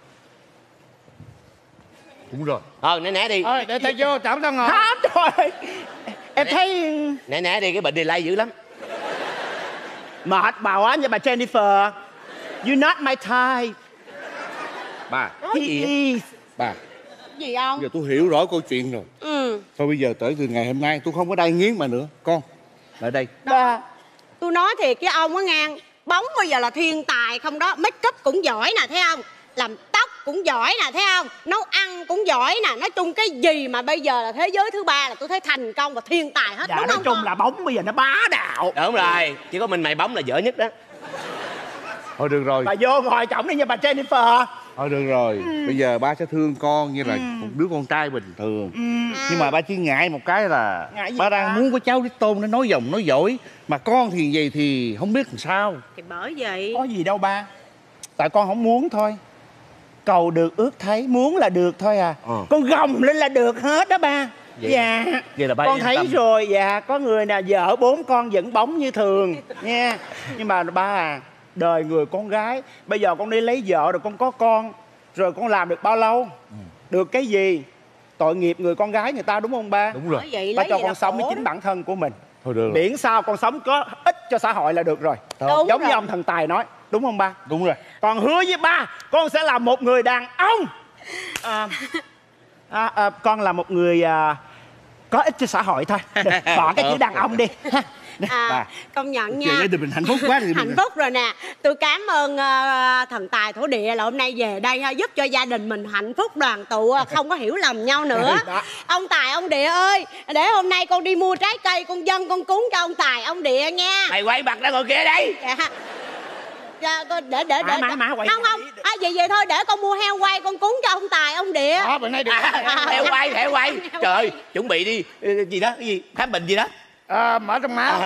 Đúng rồi. Thôi né đi. Thôi để tao vô trọng tao ngồi. Trời ơi. Em thấy Né đi, cái bệnh này lây dữ lắm. mệt bà quá nha bà Jennifer. You not my type. Bà, Cái gì vậy? bà, Gì ông? giờ tôi hiểu rõ câu chuyện rồi. Thôi bây giờ tới từ ngày hôm nay tôi không có đai nghiến bà nữa. Con, lại đây. Ba. Tôi nói thiệt với ông á ngang, bóng bây giờ là thiên tài không đó, make up cũng giỏi nè, thấy không? Làm tóc cũng giỏi nè, thấy không? Nấu ăn cũng giỏi nè, nói chung cái gì mà bây giờ là thế giới thứ ba là tôi thấy thành công và thiên tài hết, Dạ đúng nói không chung con? là bóng bây giờ nó bá đạo. Đúng rồi, chỉ có mình mày bóng là dở nhất đó. Thôi được rồi, Bà vô ngồi trọng đi nha bà Jennifer. thôi được rồi. Bây giờ ba sẽ thương con như là một đứa con trai bình thường. Nhưng mà ba chỉ ngại một cái là Ngại gì ba ba? đang muốn có cháu đích tôn nó nói dòng nói dỗi. Mà con thì vậy thì không biết làm sao. Thì bởi vậy. Có gì đâu ba. Tại con không muốn thôi. Cầu được ước thấy, muốn là được thôi à. Con gồng lên là được hết đó ba. Vậy- Dạ. vậy là ba con yên thấy tâm. rồi, dạ. Có người nào vợ 4 con vẫn bóng như thường nha. Nhưng mà ba à, đời người con gái, bây giờ con đi lấy vợ rồi con có con, rồi con làm được bao lâu? Được cái gì? Tội nghiệp người con gái người ta, đúng không ba? Đúng rồi. Bởi vậy Ba lấy cho gì con là sống với khổ chính đó. bản thân của mình. Thôi được rồi. Miễn sao con sống có ích cho xã hội là được rồi. Đúng Giống rồi. như ông thần tài nói, đúng không ba? Đúng rồi. Con hứa với ba, con sẽ là một người đàn ông. Con là một người có ích cho xã hội thôi. Bỏ cái chữ đàn ông đi. Bà công nhận giờ nha. gia đình mình hạnh phúc quá thì Hạnh phúc rồi nè. Tôi cảm ơn thần tài thổ địa là hôm nay về đây giúp cho gia đình mình hạnh phúc đoàn tụ, không có hiểu lầm nhau nữa. Ông tài ông địa ơi, để hôm nay con đi mua trái cây con dâng con cúng cho ông tài ông địa nha. Mày quay mặt ra ngồi kia đi. Dạ, để quay không vậy thôi để con mua heo quay con cúng cho ông tài ông địa. Bữa nay được. Heo quay trời ơi, chuẩn bị đi gì đó, cái gì khám bệnh gì đó. Mở trong máu.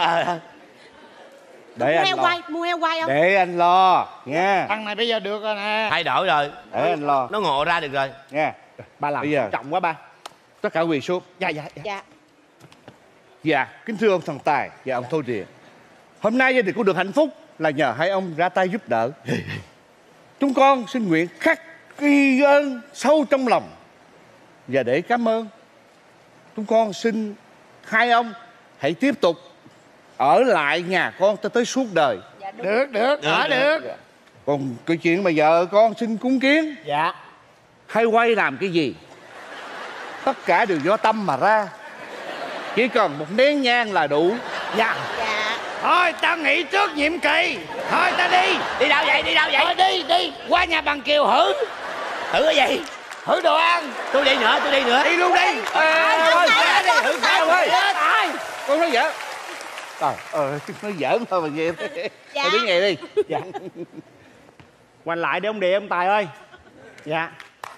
để anh lo. Mua heo quay không? Để anh lo nha. Thằng này bây giờ được rồi nè. Thay đổi rồi, Để anh lo nó ngộ ra được rồi nha. Ba làm Bây giờ trọng quá ba. tất cả quỳ xuống. Dạ. Dạ, kính thưa ông thần tài và ông thổ địa, hôm nay gia đình con được hạnh phúc là nhờ hai ông ra tay giúp đỡ. Chúng con xin nguyện khắc ghi ơn sâu trong lòng, và để cảm ơn, chúng con xin hai ông hãy tiếp tục ở lại nhà con tới suốt đời. Dạ, Được. Còn cái chuyện mà vợ con xin cúng kiến, Dạ. hay quay làm cái gì, tất cả đều do tâm mà ra. Chỉ cần một nén nhang là đủ. Dạ. Thôi tao nghỉ trước nhiệm kỳ. Thôi tao đi. Đi đâu vậy? Thôi đi. Qua nhà bằng Kiều hử. Thử cái gì? Hử đồ ăn. Tôi đi nữa. Đi luôn đi. Hử sao ơi? Con nói giỡn. Nói giỡn thôi mà về. Thôi đứng ngay đi. Dạ. Quanh lại để ông địa ông tài ơi. Dạ.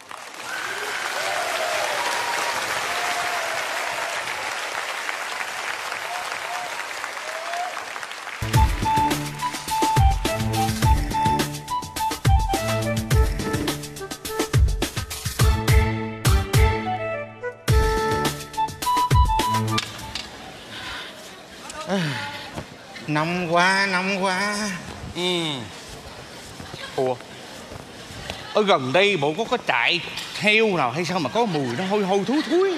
Nóng quá. Ủa, ở gần đây bộ có trại heo nào hay sao mà có mùi nó hôi hôi thúi?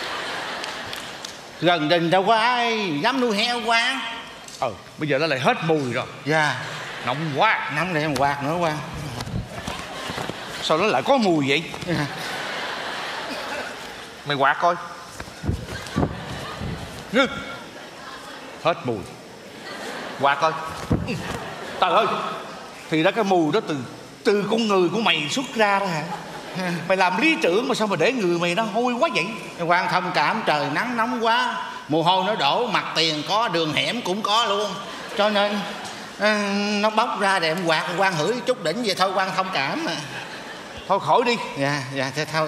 Gần đình đâu có ai dám nuôi heo quá. Bây giờ nó lại hết mùi rồi. Dạ. Nóng quá. Nóng để em quạt nữa quan. Sao nó lại có mùi vậy? Mày quạt coi. Hết mùi. Quạt coi. Trời ơi, thì đó cái mùi đó từ con người của mày xuất ra đó hả? Mày làm lý trưởng mà sao mà để người mày nó hôi quá vậy? Quan thông cảm, trời nắng nóng quá, mồ hôi nó đổ, mặt tiền có, đường hẻm cũng có luôn, cho nên nó bốc ra để em quạt. Quan hửi chút đỉnh vậy thôi, quan thông cảm mà. Thôi khỏi đi. Dạ thế thôi.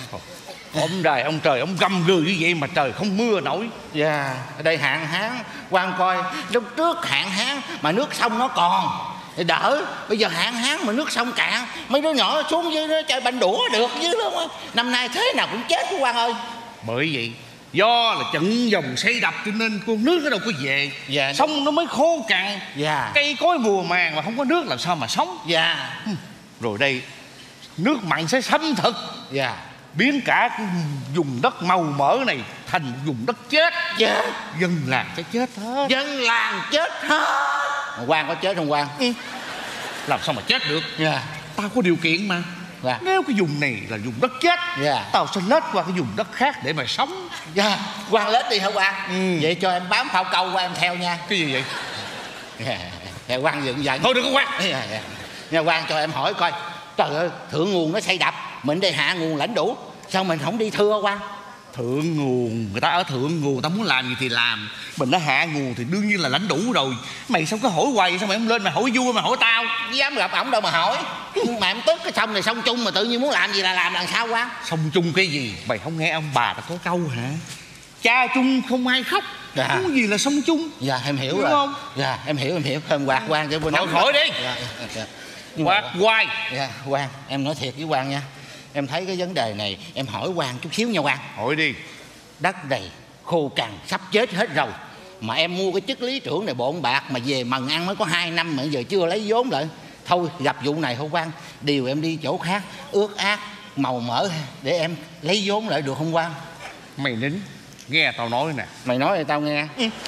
Ông trời ông gầm gừ như vậy mà trời không mưa nổi. Dạ, ở đây hạn hán. Quan coi lúc trước hạn hán mà nước sông nó còn thì đỡ. Bây giờ hạn hán mà nước sông cạn, mấy đứa nhỏ xuống dưới nó chơi banh đũa được chứ đúng không? Năm nay thế nào cũng chết Quan ơi. Bởi vậy do là trận dòng xây đập cho nên con nước nó đâu có về. Dạ. Sông nó mới khô cằn. Dạ. Cây cối mùa màng mà không có nước làm sao mà sống. Dạ. Rồi đây nước mặn sẽ xâm thực. Dạ. Biến cả cái vùng đất màu mỡ này thành một vùng đất chết. Chết. Dân làng sẽ chết hết. Dân làng chết hết. Quan có chết không Quan? Làm sao mà chết được? Dạ. Tao có điều kiện mà. Dạ. Nếu cái vùng này là vùng đất chết, dạ, tao sẽ lết qua cái vùng đất khác để mà sống. Dạ. Quan lết đi hả Quan? Vậy cho em bám phao câu qua em theo nha. Cái gì vậy? Dạ, Quan giận giận. Thôi đừng có Quan. Nha Quan, cho em hỏi coi. Trời ơi, thượng nguồn nó xây đập, mình đây hạ nguồn lãnh đủ, sao mình không đi thưa Quan? Thượng nguồn, người ta ở thượng nguồn, người ta muốn làm gì thì làm. Mình đã hạ nguồn thì đương nhiên là lãnh đủ rồi. Mày sao có hỏi hoài, sao mày không lên mày hỏi vui mày hỏi tao? Dám gặp ổng đâu mà hỏi. Mà em tức cái sông này sông chung mà tự nhiên muốn làm gì là làm sao Quan? Sông chung cái gì? Mày không nghe ông bà ta có câu hả? Cha chung không ai khóc. Dạ. Cái gì là sông chung? Dạ em hiểu đúng rồi. Không? Dạ em hiểu Thêm Quạt Quan cho bên. Thôi khỏi đi. Dạ. Quạt hoài. Dạ Quan, em nói thiệt với Quan nha. Em thấy cái vấn đề này em hỏi Quan chút xíu nha Quan. Hỏi đi. Đất này khô cằn sắp chết hết rồi, mà em mua cái chức lý trưởng này bộn bạc, mà về mần ăn mới có 2 năm mà giờ chưa lấy vốn lại. Thôi gặp vụ này không Quan, điều em đi chỗ khác ướt át màu mỡ để em lấy vốn lại được không Quan? Mày nín nghe tao nói nè. Mày nói thì tao nghe.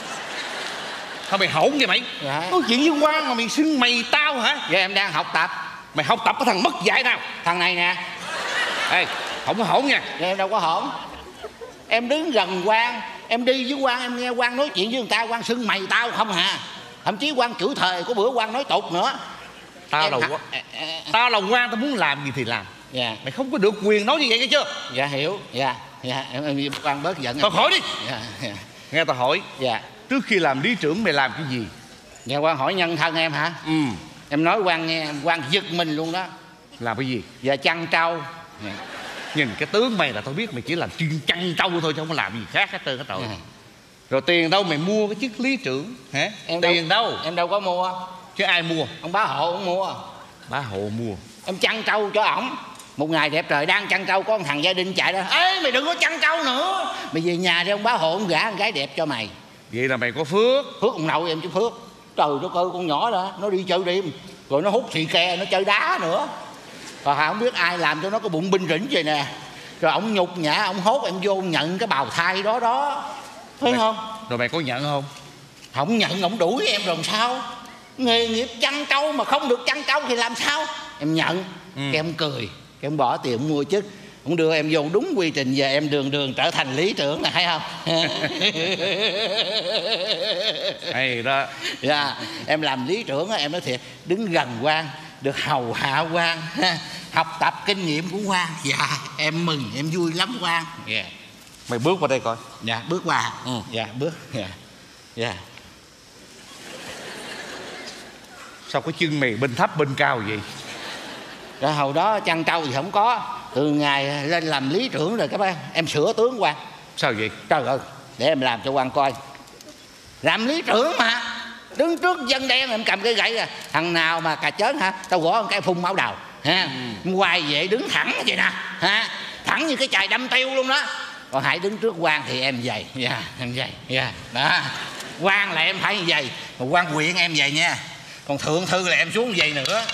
Thôi mày hỗn vậy mày. Dạ. Nói chuyện với Quan mà mày xưng mày tao hả? Dạ em đang học tập. Mày học tập có thằng mất dạy nào? Thằng này nè. Ê, không có hỗn nha. Dạ em đâu có hổn. Em đứng gần quan, em đi với quan, em nghe quan nói chuyện với người ta, quan xưng mày tao không hà. Thậm chí quan chửi thề, có bữa quan nói tục nữa. Tao là quan, tao muốn làm gì thì làm. Dạ. Mày không có được quyền nói như vậy, nghe chưa? Dạ hiểu. Dạ. Dạ em quan bớt giận. Tao hỏi đi. Dạ. Dạ. Nghe tao hỏi. Dạ. Trước khi làm lý trưởng mày làm cái gì? Dạ quan hỏi nhân thân em hả? Ừ. Em nói quan nghe, quan giật mình luôn đó. Làm cái gì? Dạ chăn trâu. Dạ. Nhìn cái tướng mày là tao biết mày chỉ làm chuyên chăn trâu thôi chứ không có làm gì khác hết trơn hết trọi. Dạ. Rồi tiền đâu mày mua cái chức lý trưởng hả? Em Tiền đâu? Em đâu có mua. Chứ ai mua? Ông bá hộ ông mua. Bá hộ mua. Em chăn trâu cho ổng. Một ngày đẹp trời đang chăn trâu, có một thằng gia đình chạy ra: ê mày đừng có chăn trâu nữa, mày về nhà đi, ông bá hộ ông gả con gái đẹp cho mày. Vậy là mày có phước. Phước ông nội em chứ phước. Trời đất ơi, con nhỏ đó nó đi chơi đêm rồi nó hút xì ke, nó chơi đá nữa. Rồi không biết ai làm cho nó cái bụng binh rỉnh vậy nè. Rồi ông nhục nhã, ông hốt em vô nhận cái bào thai đó đó. Thấy Mày, không? rồi mày có nhận không? Không nhận, ông đuổi em rồi sao? Nghề nghiệp chăn trâu mà không được chăn trâu thì làm sao? Em nhận. Cái em cười, cái em bỏ tiền mua chức. Ông đưa em vô đúng quy trình, giờ em đường trở thành lý trưởng nè, thấy không? Hay đó. Dạ, em làm lý trưởng em nói thiệt, đứng gần quan, được hầu hạ quan, học tập kinh nghiệm của quan. Dạ, em mừng, em vui lắm quan. Dạ. Mày bước qua đây coi. Dạ, bước qua. Dạ, bước. Dạ. Dạ. Sao cái chân mày bên thấp bên cao vậy? Rồi hồi đó chăn trâu thì không có. Từ ngày lên làm lý trưởng rồi các bạn, em sửa tướng quan. Sao vậy? Trời ơi, để em làm cho quan coi. Làm lý trưởng mà, đứng trước dân đen em cầm cái gậy à. Thằng nào mà cà chớn hả, tao gõ một cái phun máu đầu ha. Quay về đứng thẳng vậy nè ha, thẳng như cái chài đâm tiêu luôn đó. Còn hãy đứng trước quan thì em vậy. Dạ, em vậy. Dạ, đó. Quan là em phải như vậy, còn quan huyện em vậy nha. Còn thượng thư là em xuống vậy nữa.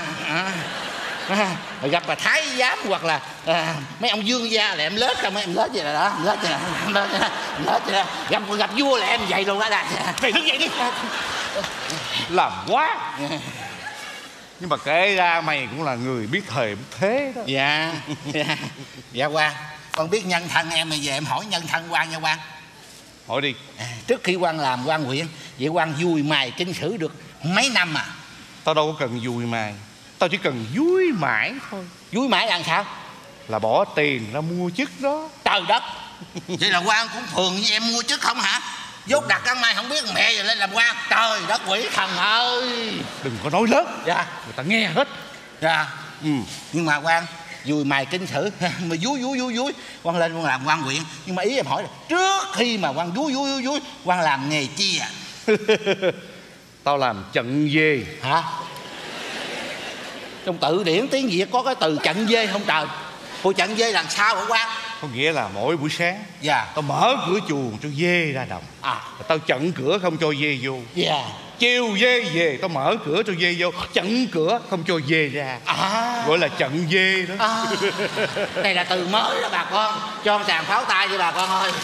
Rồi gặp bà thái giám hoặc là mấy ông vương gia là em lết ra, mấy em lết vậy là đó, lết vậy là gặp vua là em vậy luôn đó. Mày đứng dậy đi. Làm quá. Nhưng mà kể ra mày cũng là người biết thời biết thế đó. Dạ. Dạ quan, con biết nhân thân em, mà về em hỏi nhân thân quan nha quan. Hỏi đi. Trước khi quan làm quan huyện, vậy quan vui mài kinh sử được mấy năm à? Tao đâu có cần vui mày, tao chỉ cần vui mãi thôi. Vui mãi là sao? Là bỏ tiền ra mua chức đó. Trời đất. Vậy là quan cũng thường như em mua chức không hả? Dốt đặt ăn mai không biết mẹ rồi lên làm quan. Trời đất quỷ thần ơi. Đừng có nói lớn. Dạ. Người ta nghe hết. Dạ. Nhưng mà quan vui mài kinh sử mà vui quan lên quan làm quan huyện. Nhưng mà ý em hỏi là trước khi mà quan vui quan làm nghề chi à? Tao làm trận dê. Hả? Trong tự điển tiếng Việt có cái từ trận dê không trời? Ủa trận dê làm sao hả quan? Có nghĩa là mỗi buổi sáng Dạ. tao mở cửa chuồng cho dê ra đồng. Tao chặn cửa không cho dê vô. Dạ. Chiều dê về tao mở cửa cho dê vô, chặn cửa không cho dê ra. Gọi là trận dê đó. Này là từ mới đó bà con, cho một tràng pháo tay cho bà con ơi.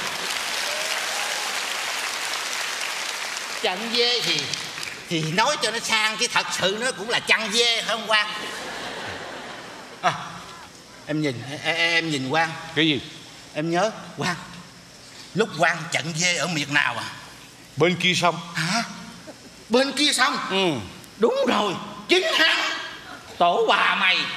Trận dê thì nói cho nó sang, chứ thật sự nó cũng là chăn dê không quan? Em nhìn quan. Cái gì? Em nhớ quan, lúc quan trận dê ở miệt nào à? Bên kia sông. Hả? Bên kia sông? Đúng rồi, chính hắn. Tổ bà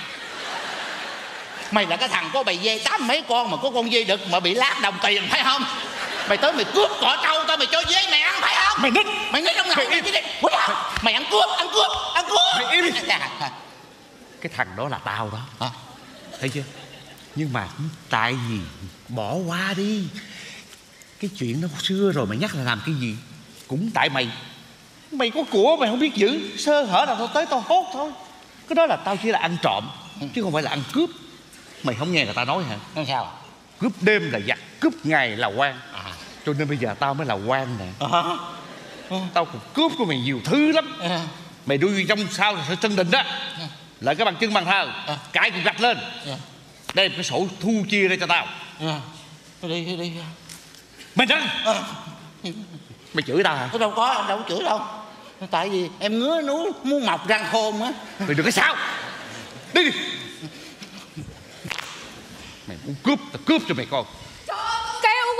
mày là cái thằng có bầy dê 8 mấy con mà có con dê đực mà bị lát đồng tiền phải không? Mày tới mày cướp cỏ trâu tao, mày cho dê mày ăn phải không? Mày nít trong ngầu mày đi. Mày ăn cướp. Mày im đi. Cái thằng đó là tao đó. Thấy chưa? Nhưng mà tại vì bỏ qua đi. Cái chuyện nó xưa rồi mày nhắc là làm cái gì? Cũng tại mày có của mày không biết giữ, sơ hở nào tao tới tao hốt thôi. Cái đó là tao chỉ là ăn trộm chứ không phải là ăn cướp. Mày không nghe người ta nói hả? Nói sao? Cướp đêm là giặc, cướp ngày là quan. Cho nên bây giờ tao mới là quan nè. Tao còn cướp của mày nhiều thứ lắm. Mày đuôi trong sau là sân đình đó, lại cái bằng chân bằng thờ, cãi cục gạch lên. Đem cái sổ thu chia ra cho tao. Đi. Mày răng. Mày chửi tao hả? Tôi đâu có, em đâu có chửi đâu. Tại vì em ngứa núi muốn mọc răng khôn á. Mày đừng có sao. Đi. Mày muốn cướp, tao cướp cho mày coi. Kêu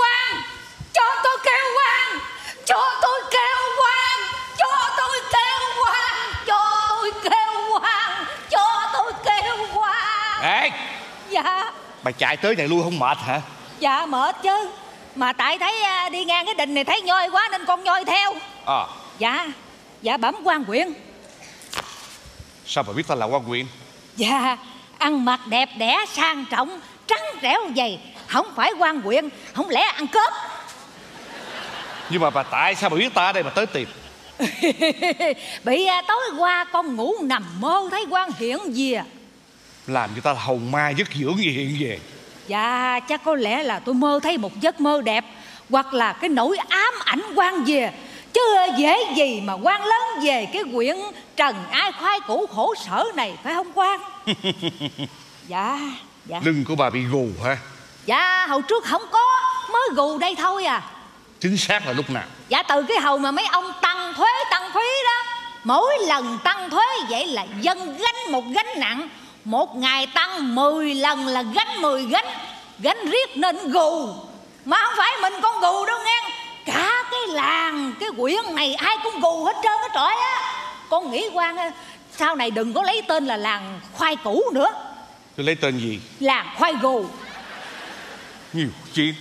Bà chạy tới này lui không mệt hả? Dạ mệt chứ. Mà tại thấy đi ngang cái đình này thấy nhoi quá nên con nhoi theo. Dạ bẩm quan huyện. Sao bà biết ta là quan huyện? Dạ ăn mặc đẹp đẽ sang trọng, trắng trẻo vậy, không phải quan huyện, không lẽ ăn cướp? Nhưng mà bà tại sao bà biết ta ở đây mà tới tìm? Bị tối qua con ngủ nằm mơ thấy quan hiện về. Làm cho ta hồn ma giấc dưỡng gì hiện về? Dạ chắc có lẽ là tôi mơ thấy một giấc mơ đẹp, hoặc là cái nỗi ám ảnh quan về. Chứ dễ gì mà quan lớn về cái huyện trần ai khoai củ khổ sở này, phải không quan? Dạ. Lưng của bà bị gù hả? Dạ hồi trước không có, mới gù đây thôi à. Chính xác là lúc nào? Dạ từ cái hồi mà mấy ông tăng thuế đó. Mỗi lần tăng thuế vậy là dân gánh một gánh nặng. Một ngày tăng 10 lần là gánh 10 gánh. Gánh riết nên gù. Mà không phải mình con gù đâu nghe. Cả cái làng, cái huyện này ai cũng gù hết trơn hết trọi á. Con nghĩ quan sau này đừng có lấy tên là làng khoai củ nữa. Tôi lấy tên gì? Làng khoai gù. Nhiều chuyện.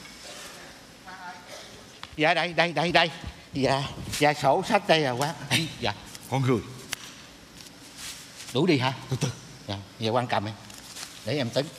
Dạ đây. Dạ sổ sách đây à quan. Dạ. Con người. Đủ đi hả? Từ từ. Dạ, giờ quan cầm em. Để em tính.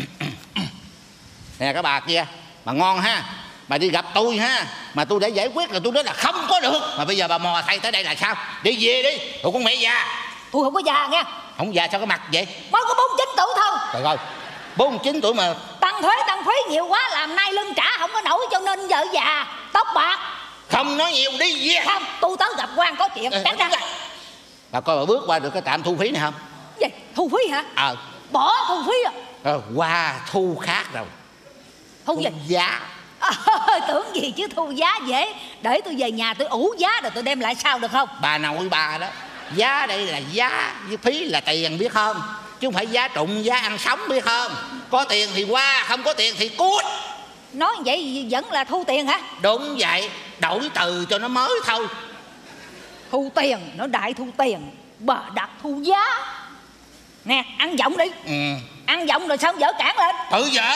Nè các bà kia, bà ngon ha. Bà đi gặp tôi ha, mà tôi đã giải quyết là tôi nói là không có được. Mà bây giờ bà mò thay tới đây là sao? Đi về đi, tụi con mẹ già. Tôi không có già nghe. Không già sao có mặt vậy? Mới có 49 tuổi thôi. Trời ơi, 49 tuổi mà tăng thuế nhiều quá làm nay lưng trả không có nổi cho nên vợ già tóc bạc. Không nói nhiều, đi về. Không, tôi tới gặp quan có chuyện. Tránh ra. Bà coi bà bước qua được cái trạm thu phí này không? Gì? Thu phí hả? Bỏ thu phí à? Qua thu khác rồi. Thu gì? Giá. Tưởng gì chứ thu giá dễ. Để tôi về nhà tôi ủ giá rồi tôi đem lại sau được không? Bà nội bà đó. Giá đây là giá, với phí là tiền biết không? Chứ không phải giá trụng, giá ăn sống biết không? Có tiền thì qua, không có tiền thì cút. Nói vậy vẫn là thu tiền hả? Đúng vậy, đổi từ cho nó mới thôi. Thu tiền, nó đại thu tiền. Bà đặt thu giá. Nè, ăn giọng đi. Ăn giọng rồi sao dở cản lên? Tự dở.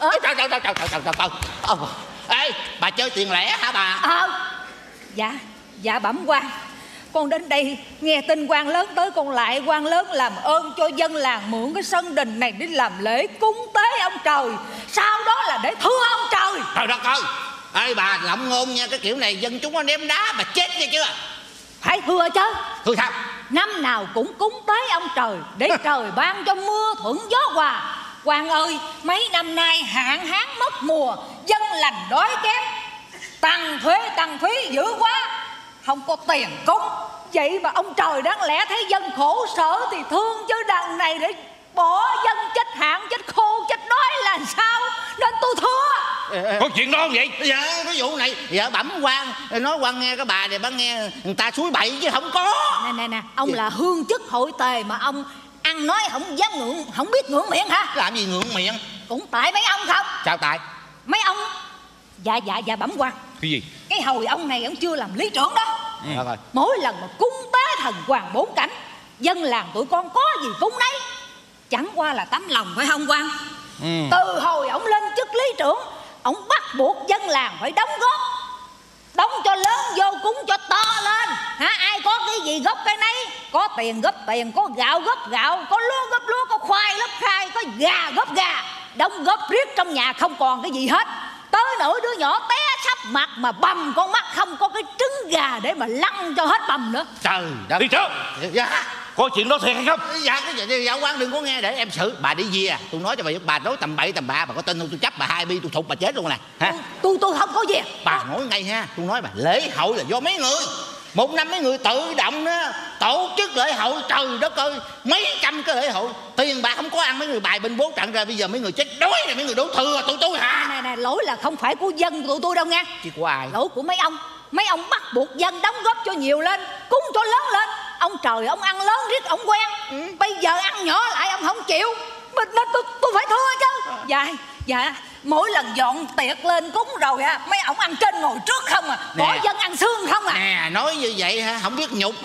Ê, bà chơi tiền lẻ hả bà? Dạ bẩm quan. Con đến đây nghe tin quan lớn tới, con lại quan lớn làm ơn cho dân làng mượn cái sân đình này để làm lễ cúng tế ông trời. Sau đó là để thưa ông trời. Trời đất ơi. Ê bà lộng ngôn nha, cái kiểu này dân chúng nó ném đá bà chết nghe chưa? Phải thưa chứ. Thưa sao? Năm nào cũng cúng tế ông trời để trời ban cho mưa thuận gió hòa. Quan ơi, mấy năm nay hạn hán mất mùa, dân lành đói kém, tăng phí dữ quá, không có tiền cúng. Vậy mà ông trời đáng lẽ thấy dân khổ sở thì thương chứ, đằng này để bỏ dân chết hạn, chết khô, chết đói là sao? Nên tôi thưa. Có chuyện đó vậy? Dạ cái vụ này dạ bẩm quan, nói quan nghe cái bà này bà nghe người ta suối bậy chứ không có. Nè ông là hương chức hội tề mà ông ăn nói không dám ngượng, không biết ngượng miệng hả? Làm gì ngượng miệng? Cũng tại mấy ông không? Sao tại? Mấy ông. Dạ bẩm quan. Cái gì? Cái hồi ông này ông chưa làm lý trưởng đó. Rồi. Mỗi lần mà cúng tế thần hoàng bốn cảnh, dân làng tụi con có gì cúng đấy. Chẳng qua là tấm lòng phải không quan? Từ hồi ông lên chức lý trưởng, ông bắt buộc dân làng phải đóng góp. Đóng cho lớn vô cúng cho to lên hả? Ai có cái gì góp cái nấy. Có tiền góp tiền, có gạo góp gạo, có lúa góp lúa, có khoai góp khoai, có gà góp gà. Đóng góp riết trong nhà không còn cái gì hết. Tới nỗi đứa nhỏ té sắp mặt mà bầm con mắt, không có cái trứng gà để mà lăn cho hết bầm nữa. Trời đất. Đi trước. Dạ. Có chuyện đó thiệt hay không? Dạ dạ quan đừng có nghe để em xử. Bà đi về à? Tôi nói cho bà nói tầm bậy tầm bạ, bà có tin không? Tôi chấp bà 2 bi tôi thục bà chết luôn nè. Hả? Tôi không có gì. Bà nói ngay ha, tôi nói bà lễ hội là do mấy người. Một năm mấy người tự động đó tổ chức lễ hội, trời đất ơi, mấy trăm cái lễ hội. Tiền bạc không có ăn, mấy người bài bên bố trận ra, bây giờ mấy người chết đói rồi, mấy người đổ thừa tụi tôi hả? Nè lỗi là không phải của dân tụi tôi đâu nghe. Chứ của ai? Lỗi của mấy ông. Mấy ông bắt buộc dân đóng góp cho nhiều lên, cúng cho lớn lên. Ông trời ông ăn lớn riết ông quen. Bây giờ ăn nhỏ lại ông không chịu, nên tôi phải thua chứ. Dạ mỗi lần dọn tiệc lên cúng rồi ha, mấy ông ăn trên ngồi trước không à. Bỏ dân ăn xương không à. Nè nói như vậy hả? Không biết nhục hả?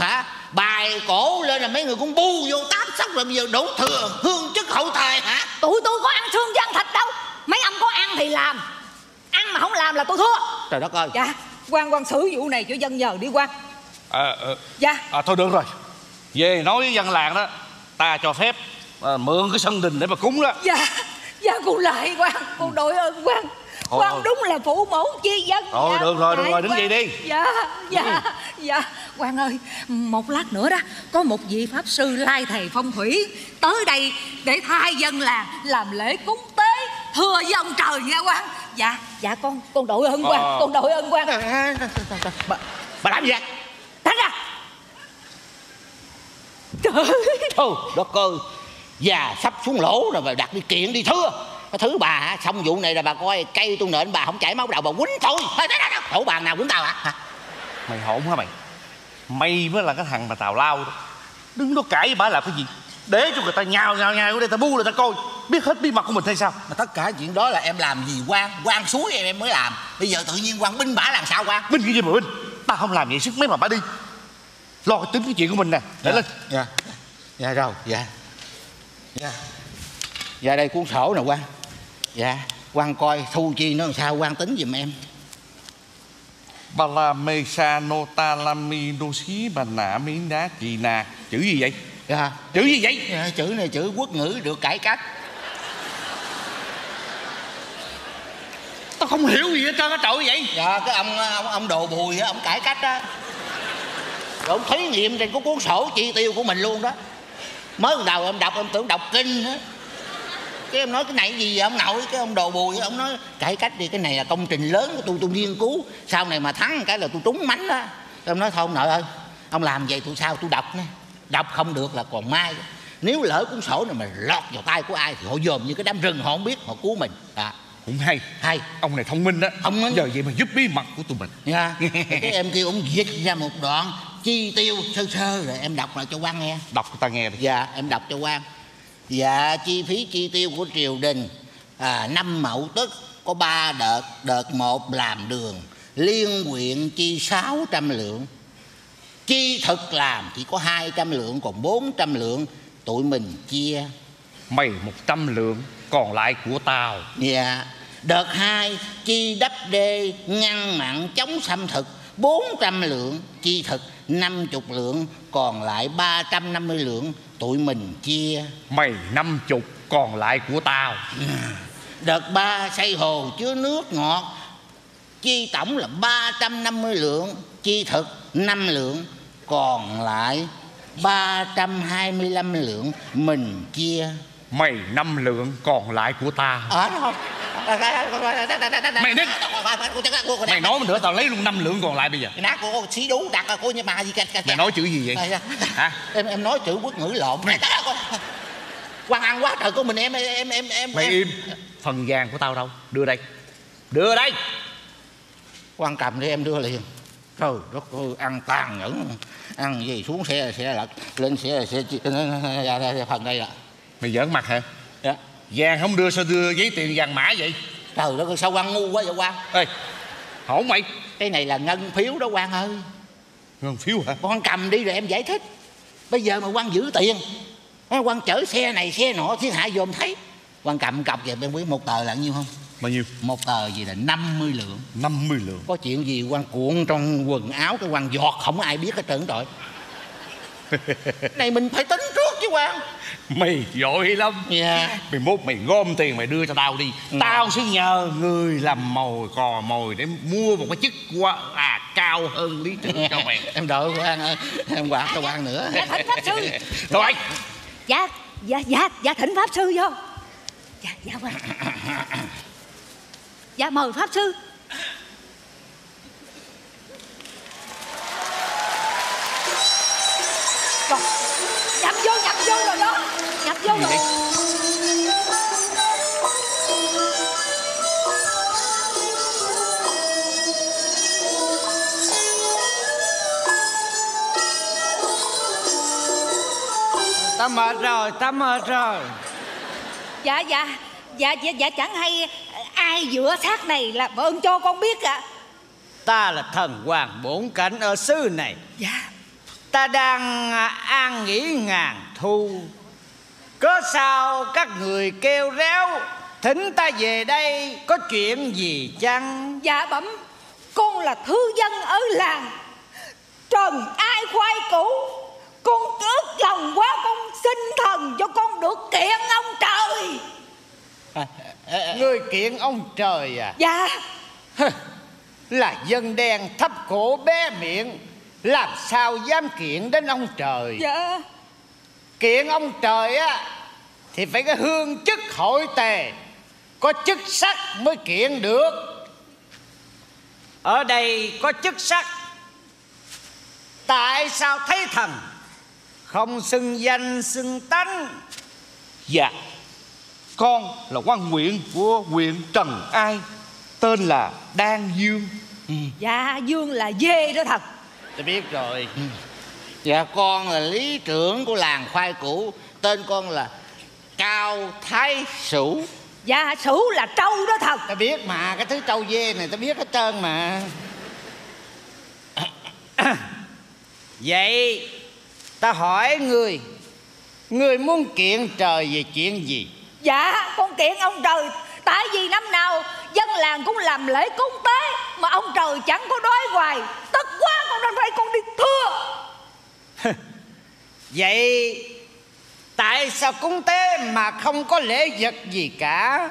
bài cổ lên là mấy người cũng bu vô táp sóc rồi bây giờ đổ thừa hương chức hậu thề hả? Tụi tôi có ăn xương với ăn thịt đâu. Mấy ông có ăn thì làm, ăn mà không làm là tôi thua. Trời đất ơi. Dạ quan xử vụ này cho dân nhờ đi quan. Dạ. Thôi được rồi, về nói với dân làng đó, ta cho phép mượn cái sân đình để mà cúng đó. Dạ con lại quan, con đội ơn quan. Quan đúng là phụ mẫu chi dân. Thôi được rồi, đứng dậy đi. Dạ quan ơi, một lát nữa đó có một vị pháp sư lai thầy phong thủy tới đây để thay dân làng làm lễ cúng tế thưa với ông trời nha quan. Dạ con đội ơn quan, con đội ơn quan. Bà làm gì vậy? Tránh ra. Trời Thôi đất ơi, già sắp xuống lỗ rồi, bà đặt đi kiện đi thưa. Cái thứ bà xong vụ này là bà coi cây tôi nện bà không chảy máu đầu bà quýnh thôi. Thổ bàn nào quýnh tao hả? Mày hỗn hả mày? Mày mới là cái thằng mà tào lao đó. Đứng đó cãi với bà làm cái gì? Để cho người ta nhào ở đây, ta bu người ta coi biết hết bí mật của mình hay sao? Mà tất cả chuyện đó là em làm gì quan suối em mới làm. Bây giờ tự nhiên quan binh bả làm sao quan? Binh cái gì mà binh? Ta không làm vậy sức mấy mà bả đi. Lo cái tính cái chuyện của mình nè. Để lên. Dạ rồi. Dạ đây cuốn sổ nè quan. Dạ quan coi thu chi nó làm sao quan tính giùm em. Balamesa nota lami dosi bana minda kina. Chữ gì vậy? Dạ. Chữ gì vậy? Dạ, chữ này chữ quốc ngữ được cải cách. Tao không hiểu gì hết trơn á trời vậy. Dạ cái ông đồ bùi á, ông cải cách á. Rồi ông thí nghiệm trên cái cuốn sổ chi tiêu của mình luôn đó. Mới lần đầu em đọc em tưởng đọc kinh á. Cái em nói cái này cái gì vậy ông nội? Cái ông đồ bùi ông nói cải cách đi, cái này là công trình lớn của tôi nghiên cứu, sau này mà thắng cái là tôi trúng mánh đó. Em nói thôi ông nội ơi, ông làm vậy tôi sao tôi đọc nè. Đọc không được là còn mai. Nếu lỡ cuốn sổ này mà lọt vào tay của ai thì họ dòm như cái đám rừng, họ không biết, họ cứu mình. Cũng hay. Ông này thông minh đó. Thông minh. Giờ vậy mà giúp bí mật của tụi mình. Cái em kêu ông dịch ra một đoạn chi tiêu sơ rồi em đọc lại cho quan nghe. Đọc cho ta nghe đi. Dạ em đọc cho quan. Dạ chi phí chi tiêu của triều đình năm Mậu Tuất có 3 đợt. Đợt 1 làm đường, liên huyện chi 600 lượng. Chi thực làm chỉ có 200 lượng, còn 400 lượng tụi mình chia. Mày 100 lượng, còn lại của tao. Dạ. Đợt 2 chi đắp đê ngăn mặn chống xâm thực 400 lượng. Chi thực 50 lượng, còn lại 350 lượng tụi mình chia. Mày 50, còn lại của tao. Đợt 3 xây hồ chứa nước ngọt, chi tổng là 350 lượng. Chi thực 5 lượng, còn lại 325 lượng mình chia. Mày 5 lượng, còn lại của tao. Mày nói mình nữa tao lấy luôn 5 lượng còn lại bây giờ. Cái nát của xí đú đặt cô như bà gì cả. Mày nói chữ gì vậy? Hả? Em nói chữ quốc ngữ lộn. Quan ăn quá trời của mình em. Mày im. Phần vàng của tao đâu? Đưa đây. Đưa đây. Quan cầm đi em đưa liền. Trời đất ơi, ăn tàn nhẫn. Ăn gì xuống xe là xe lật, lên xe là xe phần đây ạ. Mày giỡn mặt hả? Dạ. Vàng không đưa sao đưa giấy tiền vàng mã vậy? Trời đất ơi, sao quan ngu quá vậy quan? Ê, hổn mày. Cái này là ngân phiếu đó quan ơi. Ngân phiếu hả? Con cầm đi rồi em giải thích. Bây giờ mà quan giữ tiền, quan chở xe này xe nọ thiên hạ dòm thấy. Quan cầm cọc về bên quý một tờ là nhiêu không? Bao nhiêu? Một tờ gì là 50 lượng. 50 lượng. Có chuyện gì quan cuộn trong quần áo cái quan giọt không ai biết hết trơn rồi. Này mình phải tính trước chứ quan. Mày giỏi lắm. Dạ. Mày mốt mày gom tiền mày đưa cho tao đi. Tao sẽ nhờ người làm mồi cò mồi để mua một cái chức cao hơn lý trưởng cho mày. Em đợi quan ơi, em quạt cho quan nữa. Dạ thỉnh pháp sư. Rồi. Dạ thỉnh pháp sư vô. Dạ quan. Dạ mời pháp sư. Rồi, nhập vô rồi đó. Nhập vô rồi. Ta mệt rồi. Dạ chẳng hay ai giữa xác này làm ơn cho con biết ạ. Ta là thần hoàng bốn cánh ở xứ này. Dạ. ta đang an nghỉ ngàn thu, cớ sao các người kêu réo thỉnh ta về đây có chuyện gì chăng? Dạ bẩm, con là thư dân ở làng Trần Ai Khoai Cũ. Con ước lòng quá, con xin thần cho con được kiện ông trời. Người kiện ông trời à? Dạ. Là dân đen thấp cổ bé miệng, làm sao dám kiện đến ông trời? Dạ. Kiện ông trời á thì phải có hương chức hội tề, có chức sắc mới kiện được. Ở đây có chức sắc, tại sao thấy thần không xưng danh xưng tánh? Dạ, con là quan huyện của huyện Trần Ai, tên là Đan Dương. Dạ, Dương là dê đó thật. Tôi biết rồi. Dạ, con là lý trưởng của làng Khoai Cũ, tên con là Cao Thái Sửu. Dạ, Sửu là trâu đó thật. Ta biết mà, cái thứ trâu dê này ta biết hết trơn mà. Vậy ta hỏi người muốn kiện trời về chuyện gì? Dạ, con kiện ông trời. Tại vì năm nào dân làng cũng làm lễ cúng tế mà ông trời chẳng có đói hoài. Tức quá, con nên phải con đi thưa. Vậy tại sao cúng tế mà không có lễ vật gì cả?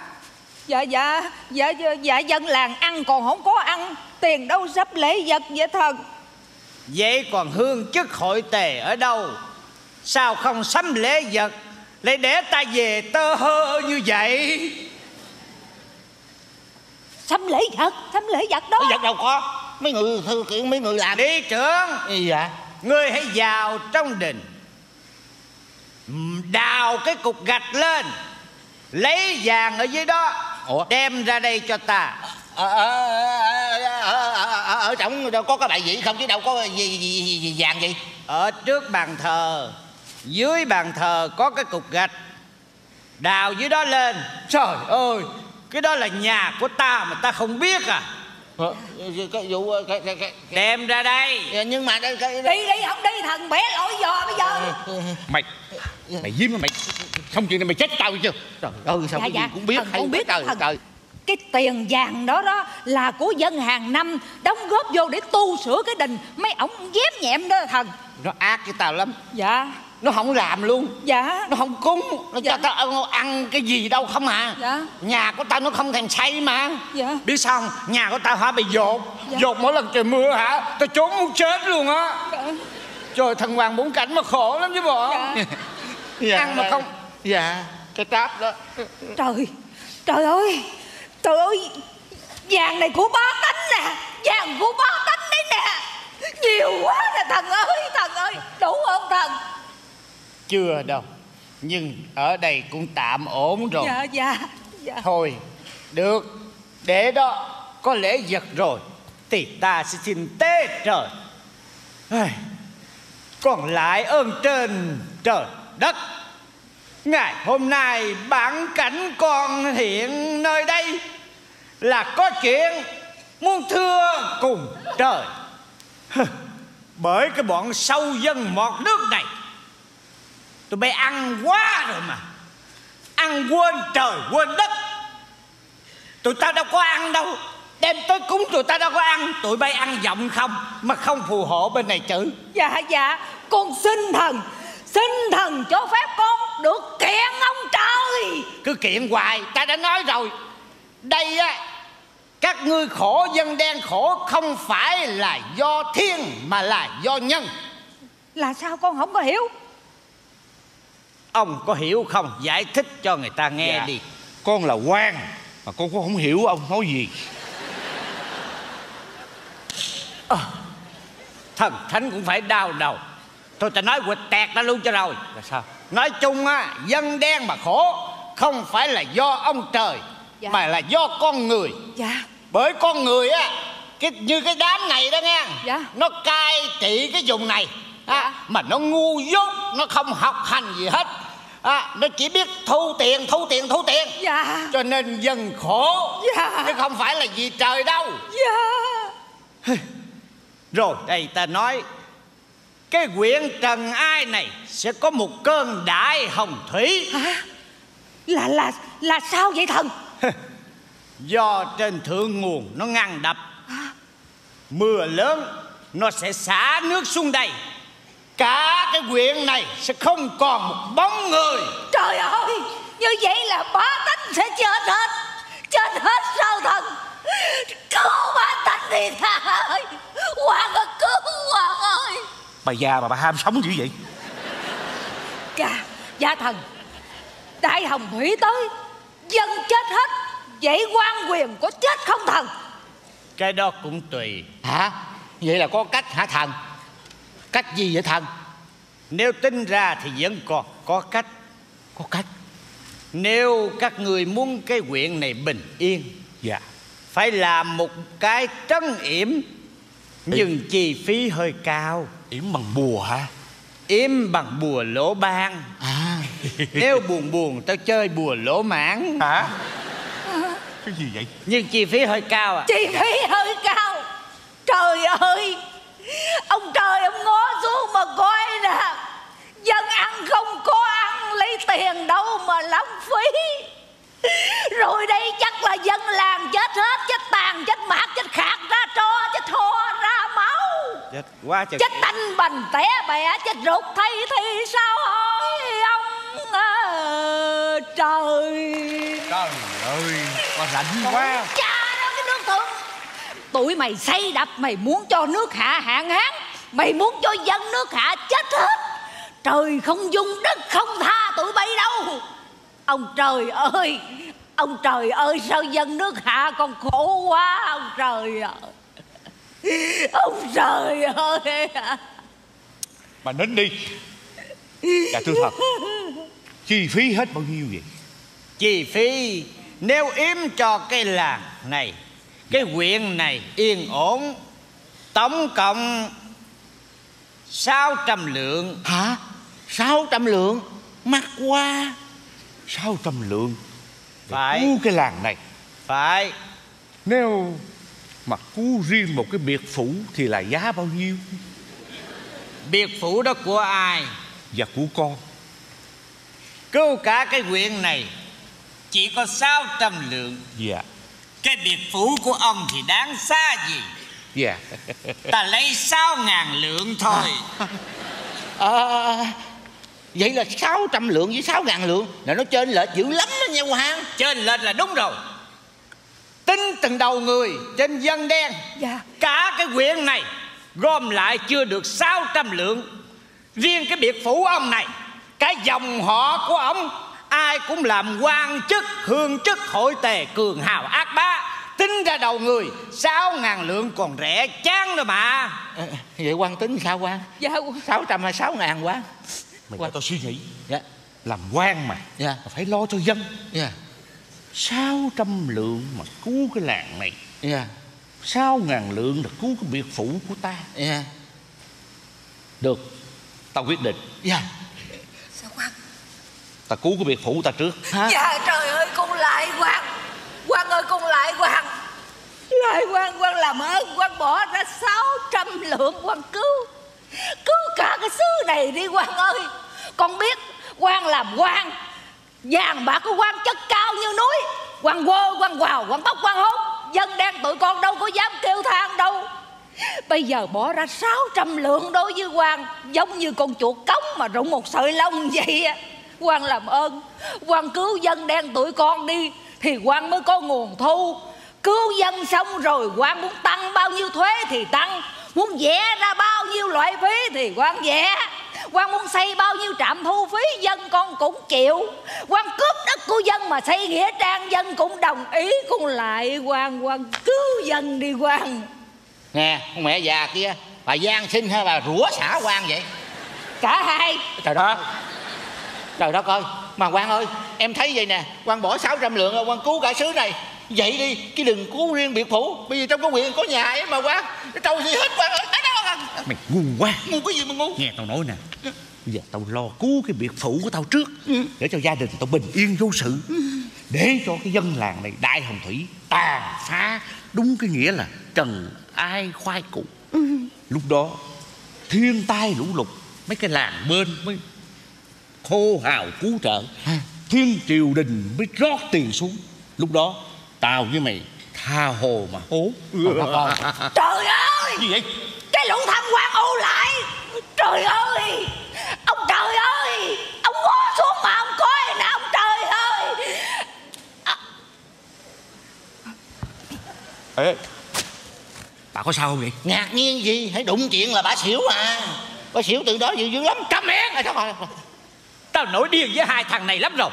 Dạ, dân làng ăn còn không có ăn, tiền đâu sắp lễ vật vậy thần. Vậy còn hương chức hội tề ở đâu? Sao không sắm lễ vật, lại để ta về tơ hơ như vậy? Sắm lễ vật đó. Lễ vật đâu có, mấy người thư kiện mấy người làm. Đi trưởng. Dạ. Ngươi hãy vào trong đình, đào cái cục gạch lên, lấy vàng ở dưới đó. Ủa? Đem ra đây cho ta. Ở trong đâu có cái bài vị không, chứ đâu có gì vàng gì. Ở trước bàn thờ, dưới bàn thờ có cái cục gạch, đào dưới đó lên. Trời ơi, cái đó là nhà của ta mà ta không biết à? Cái vụ Đem ra đây. Nhưng mà Đi không đi thần bé lỗi giò bây giờ. Mày giếm mày, xong chuyện này mày chết tao chưa? Trời ơi, sao cái gì cũng biết. Thần con biết trời thần. trời. Cái tiền vàng đó là của dân hàng năm đóng góp vô để tu sửa cái đình mấy ổng dép nhẹm đó thần. Nó ác với tao lắm. Dạ. Nó không làm luôn. Dạ. Nó không cúng. Nó cho tao ăn cái gì đâu không à. Dạ. Nhà của tao nó không thèm xây mà. Dạ. Biết sao không? Nhà của tao hả bị dột. Dạ. Dột mỗi lần trời mưa hả, tao trốn muốn chết luôn á. Dạ. Trời, thần hoàng bốn cảnh mà khổ lắm chứ bộ. Dạ. Dạ. Ăn mà không. Dạ, cái tráp đó. Trời ơi, vàng này của bá tánh nè, vàng của bá tánh đấy nè, nhiều quá nè thần ơi, đủ không thần? Chưa đâu, nhưng ở đây cũng tạm ổn rồi. Dạ. Thôi, được, để đó có lễ vật rồi thì ta sẽ xin tế trời. Còn lại ơn trên trời đất, ngày hôm nay bản cảnh con hiện nơi đây là có chuyện muốn thưa cùng trời. Bởi cái bọn sâu dân mọt nước này, tụi bay ăn quá rồi mà, ăn quên trời quên đất. Tụi ta đâu có ăn đâu, đem tới cúng tụi ta đâu có ăn. Tụi bay ăn vọng không mà không phù hộ bên này chữ. Dạ, con xin thần cho phép con được kiện ông trời. Cứ kiện hoài, ta đã nói rồi. Đây á, các ngươi khổ, dân đen khổ không phải là do thiên mà là do nhân. Là sao con không có hiểu? Ông có hiểu không? Giải thích cho người ta nghe đi. Con là quan mà con cũng không hiểu ông nói gì. Thần thánh cũng phải đau đầu. Thôi ta nói quịch tẹt ra luôn cho rồi. Là sao? Nói chung á, dân đen mà khổ không phải là do ông trời, Dạ. mà là do con người. Dạ. Bởi con người á, như cái đám này đó nghe. Dạ. Nó cai trị cái vùng này. Dạ. Mà nó ngu dốt, nó không học hành gì hết. Nó chỉ biết thu tiền. Dạ. Cho nên dân khổ. Dạ. Chứ không phải là vì trời đâu. Dạ. Rồi đây ta nói, cái huyện Trần Ai này sẽ có một cơn đại hồng thủy. Hả? Là sao vậy thần? Do trên thượng nguồn nó ngăn đập, mưa lớn nó sẽ xả nước xuống đây. Cả cái huyện này sẽ không còn một bóng người. Trời ơi, như vậy là bá tánh sẽ chết hết. Chết hết sao thần? Cứu bá tánh đi thà ơi. Hoàng ơi, cứu Hoàng ơi. Bà già mà bà ham sống dữ vậy? Dạ thần, đại hồng thủy tới, dân chết hết, vậy quan quyền có chết không thần? Cái đó cũng tùy. Hả? Vậy là có cách hả thần? Cách gì vậy thần? Nếu tính ra thì vẫn còn có cách. Có cách? Nếu các người muốn cái huyện này bình yên, dạ, phải làm một cái trấn yểm, nhưng chi phí hơi cao. yểm bằng bùa hả? Yểm bằng bùa lỗ ban. Nếu buồn tao chơi bùa lỗ mãn. Hả? Cái gì vậy? Nhưng chi phí hơi cao à? Chi phí hơi cao. Trời ơi, ông trời ông ngó xuống mà coi nè, dân ăn không có ăn, lấy tiền đâu mà lãng phí. Rồi đây chắc là dân làng chết hết, chết tàn, chết mạt, chết khạc ra tro, chết ho ra máu, Chết quá trời. chết tanh bành té bẹ, chết ruột thay thì sao hỏi ông trời. Trời ơi, có rảnh quá. Cha đó cái nước thượng. Tụi mày xây đập, mày muốn cho nước hạ hạn hán, mày muốn cho dân nước hạ chết hết. Trời không dung đất không tha tụi bay đâu. Ông trời ơi, sao dân nước hạ còn khổ quá. Ông trời ơi, ông trời ơi. Bà nín đi. Dạ thưa thật, chi phí hết bao nhiêu vậy? Chi phí nếu yếm cho cái làng này, cái huyện này yên ổn, tổng cộng 600 lượng. Hả? 600 lượng? Mắc quá. 600 lượng để Phải. cứu cái làng này. Phải. Nếu mà cứu riêng một cái biệt phủ thì là giá bao nhiêu? Biệt phủ đó của ai? Dạ của con. Cứu cả cái huyện này chỉ có 600 lượng. Dạ. Cái biệt phủ của ông thì đáng xa gì. Dạ. Ta lấy 6.000 lượng thôi. Vậy là 600 lượng với 6.000 lượng là nó chênh lệch dữ lắm đó nha Hoàng. Trên lệch là đúng rồi. Tính từng đầu người trên dân đen. Dạ. Cả cái huyện này gom lại chưa được 600 lượng. Riêng cái biệt phủ ông này, cái dòng họ của ông ai cũng làm quan chức, hương chức, hội tề, cường hào ác bá. Tính ra đầu người 6.000 lượng còn rẻ chán nữa mà. Vậy Quan tính sao Quan? Dạ 600 hay 6.000 Quan? Mày cho tao suy nghĩ. Dạ. Làm quan mà, Dạ. phải lo cho dân. Dạ. 600 lượng mà cứu cái làng này, Dạ. 6.000 lượng là cứu cái biệt phủ của ta. Dạ. Được, tao quyết định. Dạ. Sao Quan? Ta cứu cái biệt phủ ta trước. Hả? Dạ trời ơi, con lại Quan. Quan ơi, con lại Quan. Lại Quan làm ơn, Quan bỏ ra 600 lượng, Quan cứu cả cái xứ này đi Quan ơi. Con biết Quan làm quan, vàng bạc của Quan chất cao như núi. Quan quơ, Quan quào, Quan tóc, Quan hốt. Dân đen tụi con đâu có dám kêu than đâu. Bây giờ bỏ ra 600 lượng đối với Quan giống như con chuột cống mà rụng một sợi lông vậy. Quan làm ơn, Quan cứu dân đen tụi con đi thì Quan mới có nguồn thu. Cứu dân xong rồi Quan muốn tăng bao nhiêu thuế thì tăng, muốn vẽ ra bao nhiêu loại phí thì Quan vẽ. Quan muốn xây bao nhiêu trạm thu phí dân con cũng chịu. Quan cướp đất của dân mà xây nghĩa trang dân cũng đồng ý. Con lại Quan cứu dân đi Quan. Nè con mẹ già kia, bà gian sinh hay bà rủa xả Quan vậy? Cả hai. Trời đất ơi. Mà Quan ơi, em thấy vậy nè, Quan bỏ 600 lượng là Quan cứu cả xứ này. Vậy đi, chứ đừng cứu riêng biệt phủ. Bây giờ trong cái huyện có nhà ấy mà Quan, cái trâu gì hết Quan ơi. Mày ngu quá. Ngu cái gì mà ngu? Nghe tao nói nè, bây giờ tao lo cứu cái biệt phủ của tao trước, để cho gia đình tao bình yên vô sự, để cho cái dân làng này đại hồng thủy tàn phá, đúng cái nghĩa là trần ai khoai củ. Lúc đó thiên tai lũ lụt, mấy cái làng bên mới hô hào cứu trợ, thiên triều đình mới rót tiền xuống. Lúc đó tao với mày tha hồ mà hố. Trời ơi, Gì vậy? cái lũ tham quan ô lại. Trời ơi, ông trời ơi, ông ngó xuống mà ông coi nè, ông trời ơi. Ê, bà có sao không vậy? Ngạc nhiên gì, hãy đụng chuyện là bà xỉu mà. Bà xỉu từ đó dữ lắm. Câm miệng. Tao nổi điên với hai thằng này lắm rồi.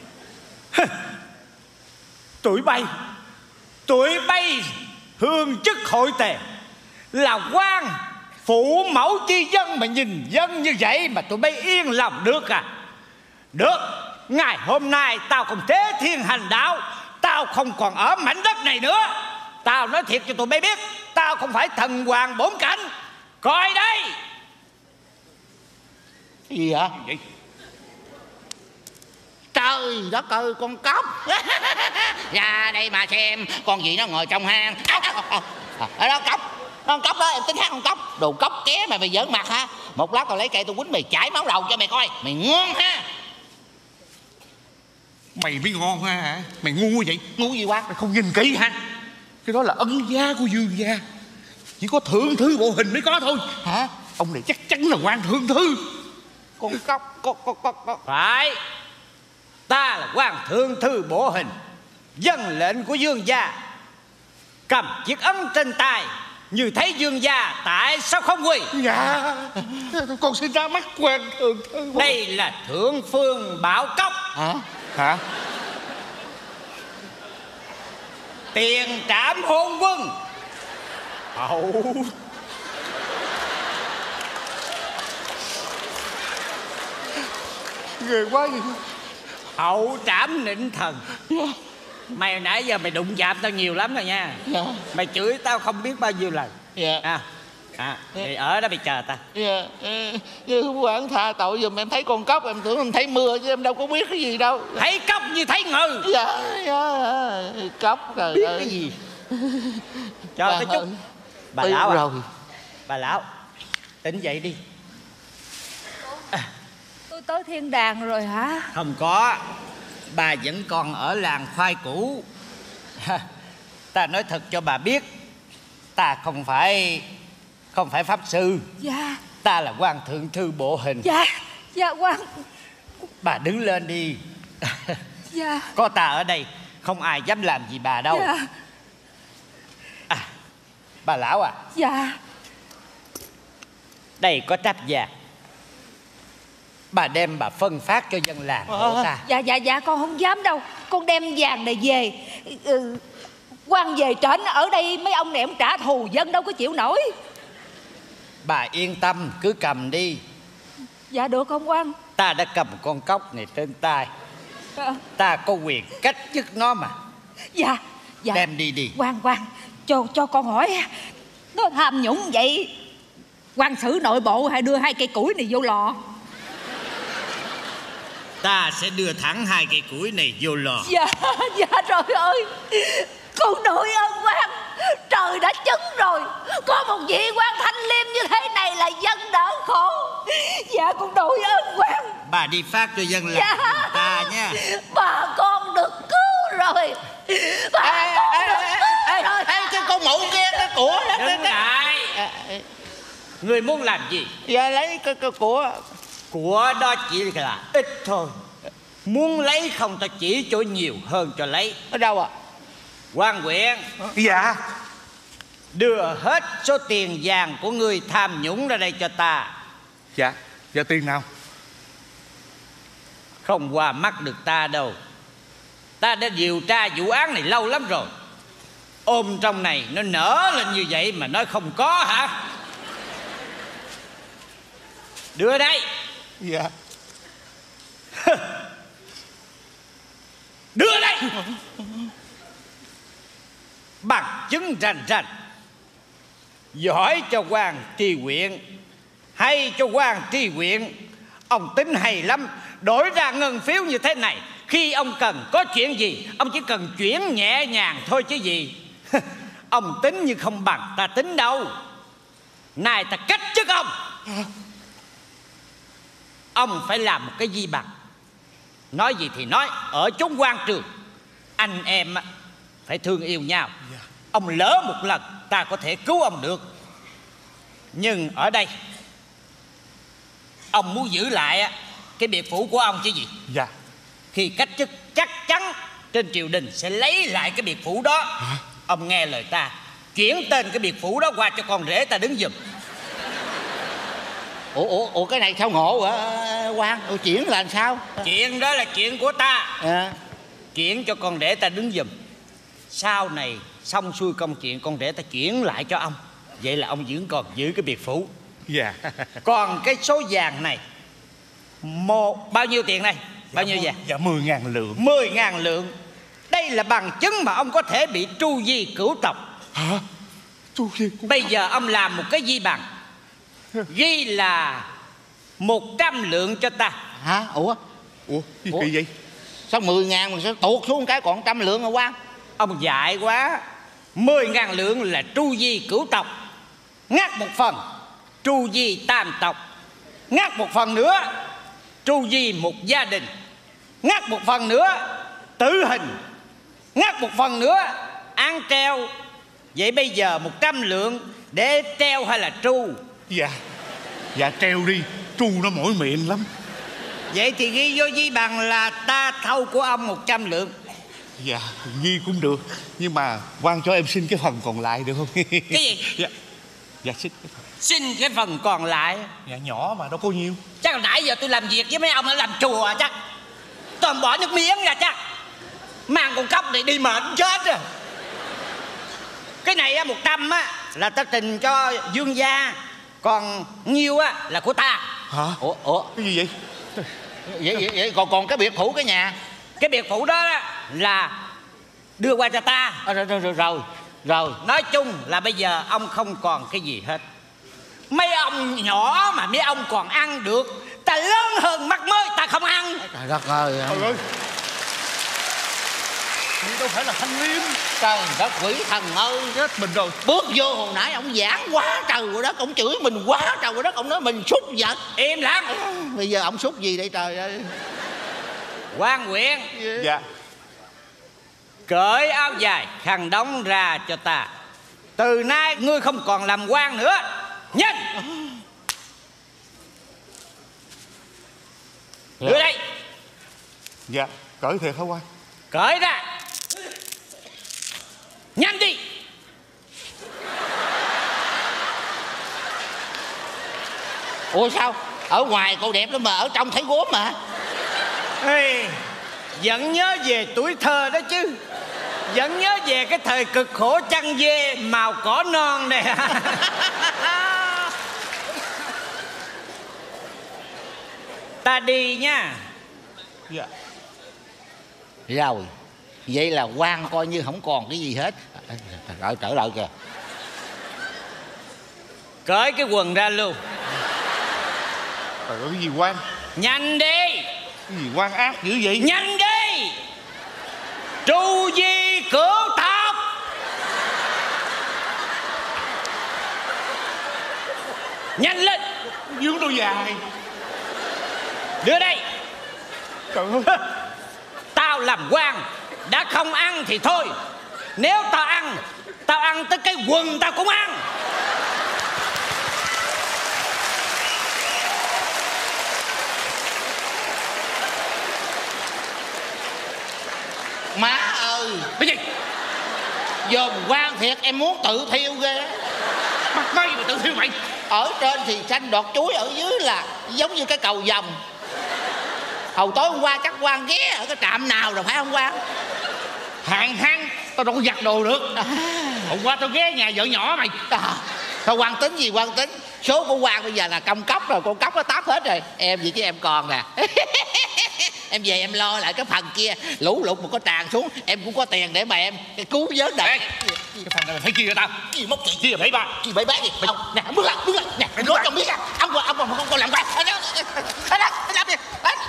Tụi bay hương chức hội tề là quan phụ mẫu chi dân, mà nhìn dân như vậy mà tụi bay yên lòng được à? Được, ngày hôm nay tao không tế thiên hành đạo, tao không còn ở mảnh đất này nữa. Tao nói thiệt cho tụi bay biết, tao không phải thần hoàng bốn cảnh. Coi đây. Cái gì hả? Vậy? Trời đất ơi, con cóc. Ra đây mà xem, con gì nó ngồi trong hang. Ở đó cóc. Con cóc đó, em tính hát con cóc. Đồ cóc ké mày giỡn mặt hả? Một lát tao lấy cây tao quýnh mày chảy máu đầu cho mày coi. Mày ngon ha. Mày mới ngon ha hả? Mày ngu vậy? Ngu gì quá? Mày không nhìn kỹ hả? Cái đó là ân gia của Dương gia, chỉ có thượng thư bộ hình mới có thôi. Hả? Ông này chắc chắn là quan thượng thư. Con cóc. Phải, ta là quan thượng thư bộ hình, dân lệnh của Dương gia. Cầm chiếc ấn trên tay, như thấy Dương gia tại sao không quỳ? Dạ, con xin ra mắt quan thượng thư. Đây là thượng phương Bảo Cốc. Hả? Tiền trảm hôn quân. Hậu. Ghê quá vậy. Hậu trảm nịnh thần. Mày nãy giờ mày đụng chạm tao nhiều lắm rồi nha. Mày chửi tao không biết bao nhiêu lần. Thì ở đó mày chờ ta. Quán tha tội giùm em, thấy con cóc em tưởng em thấy mưa chứ em đâu có biết cái gì đâu. Thấy cóc như thấy ngừ. Cóc trời biết ơi. cái gì. Cho tao chút. Bà lão à, bà lão tỉnh dậy đi. Tôi tới thiên đàng rồi hả? Không có, bà vẫn còn ở làng khoai cũ. Ta nói thật cho bà biết, ta không phải pháp sư. Dạ. Ta là quan thượng thư bộ hình. Dạ quan. Bà đứng lên đi. Dạ. Có ta ở đây, không ai dám làm gì bà đâu. Dạ. Bà lão à. Dạ. Đây có tráp vàng, bà đem bà phân phát cho dân làng của ta. Dạ con không dám đâu. Con đem vàng này về. Quan về trển ở đây mấy ông này ông trả thù dân đâu có chịu nổi. Bà yên tâm, cứ cầm đi. Dạ được không quan? Ta đã cầm con cóc này trên tay. Ta có quyền cách chức nó mà. Dạ. Đem đi. Quan cho con hỏi, nó tham nhũng vậy, quan xử nội bộ hay đưa 2 cây củi này vô lò? Ta sẽ đưa thẳng 2 cây củi này vô lò. Dạ trời ơi, con nội ơn quan. Trời đã chứng rồi, có một vị quan thanh liêm như thế này là dân đỡ khổ. Dạ con nội ơn quan. Bà đi phát cho dân làng ta nha. Bà con được cứu rồi. Bà con được cứu rồi. Cái con mụ kia cái của đó. Đừng ngại. Người muốn làm gì? Dạ lấy cái Của đó chỉ là ít thôi. Muốn lấy không ta chỉ chỗ nhiều hơn cho lấy. ở đâu ạ? Quan huyện. Dạ. Đưa hết số tiền vàng của người tham nhũng ra đây cho ta. Dạ tiền nào? Không qua mắt được ta đâu. Ta đã điều tra vụ án này lâu lắm rồi. Ôm trong này nó nở lên như vậy mà nói không có hả? Đưa đây. Dạ. Đưa đây. Bằng chứng rành. Giỏi cho quan tri huyện, hay cho quan tri huyện. Ông tính hay lắm. Đổi ra ngân phiếu như thế này, khi ông cần có chuyện gì, ông chỉ cần chuyển nhẹ nhàng thôi chứ gì. Ông tính như không bằng ta tính đâu. Nay ta cách chức ông. Ông phải làm một cái di bằng. Nói gì thì nói, ở chốn quan trường anh em phải thương yêu nhau. Ông lỡ một lần ta có thể cứu ông được, nhưng ở đây ông muốn giữ lại cái biệt phủ của ông chứ gì. Dạ. Khi cách chức chắc chắn trên triều đình sẽ lấy lại cái biệt phủ đó. Ông nghe lời ta, chuyển tên cái biệt phủ đó qua cho con rể ta đứng giùm. Ủa cái này sao ngộ hả quan? Chuyển là làm sao? Chuyện đó là chuyện của ta. Chuyển cho con rể ta đứng giùm. Sau này xong xuôi công chuyện, con rể ta chuyển lại cho ông. Vậy là ông vẫn còn giữ cái biệt phủ. Dạ. Còn cái số vàng này, bao nhiêu tiền này? Bao nhiêu vàng? Dạ 10.000 lượng. 10.000 lượng. Đây là bằng chứng mà ông có thể bị tru di cửu tộc. Hả? Tru di cửu tộc? Bây giờ ông làm một cái di bằng, ghi là 100 lượng cho ta. Hả? Ủa gì kỳ vậy? Sao 10.000 mà sao tuột xuống cái còn 100 lượng hả quan? Ông dại quá. 10.000 lượng là tru di cửu tộc, ngắt một phần tru di tam tộc, ngắt một phần nữa tru di một gia đình, ngắt một phần nữa tử hình, ngắt một phần nữa án treo. Vậy bây giờ 100 lượng để treo hay là tru? Dạ treo đi, tru nó mỏi miệng lắm. Vậy thì ghi vô di bằng là ta thâu của ông 100 lượng. Dạ ghi cũng được, nhưng mà quan cho em xin cái phần còn lại được không? Cái gì? Dạ xin cái phần. Xin cái phần còn lại? Dạ nhỏ mà đâu có nhiêu. Chắc là nãy giờ tôi làm việc với mấy ông đã làm chùa chắc. Toàn bỏ nước miếng ra chắc. Mang con cốc này đi mệt chết rồi. Cái này 100 là ta trình cho Dương gia, còn nhiêu là của ta. Hả? Ủa cái gì vậy? Vậy còn cái biệt phủ cái nhà. Cái biệt phủ đó là đưa qua cho ta. Rồi. Nói chung là bây giờ ông không còn cái gì hết. Mấy ông nhỏ mà mấy ông còn ăn được, ta lớn hơn mắt mới ta không ăn. Trời đất ơi. Trời ơi, đây đâu phải là Thanh Liêm. Trời đất quỷ thần ơi, chết mình rồi. Bước vô hồi nãy ông giảng quá trời rồi đất, ông chửi mình quá trời rồi đất, ông nói mình súc vật. Im lặng. Bây giờ ông súc gì đây trời ơi? Quan Quyện. Dạ. Cởi áo dài khăn đóng ra cho ta. Từ nay ngươi không còn làm quan nữa. Nhanh. Đưa đây. Dạ cởi thiệt hả quan? Cởi ra. Nhanh đi. Ủa sao? Ở ngoài cô đẹp lắm mà ở trong thấy gốm mà. Ê, vẫn nhớ về tuổi thơ đó chứ. Vẫn nhớ về cái thời cực khổ chăn dê màu cỏ non này. Ta đi nha. Dạ. Rồi. Vậy là quan coi như không còn cái gì hết. Rồi trở lại kìa. Cởi cái quần ra luôn. Trời ơi, cái gì quan? Nhanh đi. Cái gì quan ác dữ vậy? Nhanh đi. Tru di cửu tộc. Nhanh lên. Dướng đôi dài. Đưa đây. Trời ơi. Tao làm quan, đã không ăn thì thôi. Nếu tao ăn tới cái quần tao cũng ăn. Má ơi. Cái gì? Dòm quan thiệt, em muốn tự thiêu ghê. Mắc mây mà tự thiêu mày. Ở trên thì xanh đọt chuối, ở dưới là giống như cái cầu vồng. Hồi tối hôm qua chắc quan ghé ở cái trạm nào rồi phải không quan? Hạn hăng, tao đâu có giặt đồ được. Hôm qua tao ghé nhà vợ nhỏ mày. Thôi quan tính gì quan tính. Số của quan bây giờ là công cốc rồi, con cốc nó táp hết rồi. Em gì chứ em còn nè. Em về em lo lại cái phần kia. Lũ lụt mà có tràn xuống, em cũng có tiền để mà em cứu vớt được. Cái phần này mày phải chia cho tao. Gì móc tiền? Chia 73. Gì 73 gì? Ông, nè, bước lại. Nè, mày nói cho biết à. Ông còn làm quay. Làm gì?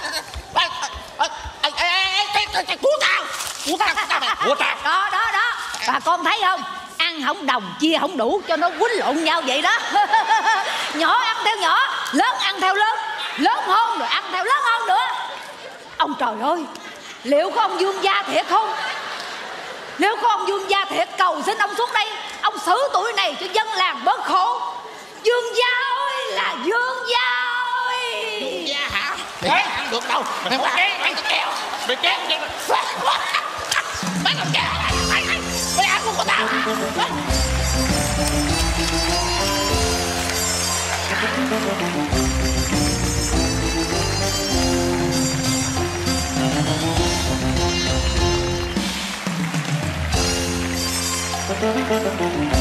Của tao. Đó. Bà con thấy không? Ăn không đồng, chia không đủ cho nó quýnh lộn nhau vậy đó. Nhỏ ăn theo nhỏ, Lớn ăn theo lớn, lớn hơn rồi ăn theo lớn hơn nữa. Ông trời ơi, liệu có ông vương gia thiệt không? Nếu có ông vương gia thiệt, cầu xin ông xuống đây, ông xử tụi này cho dân làng bớt khổ. Vương gia ơi là vương gia ơi. Vương gia hả? Để ăn được đâu. Mày qua mày kéo. Mày kéo phát quá. Mày làm kéo. Mày ăn luôn của tao. Thank you.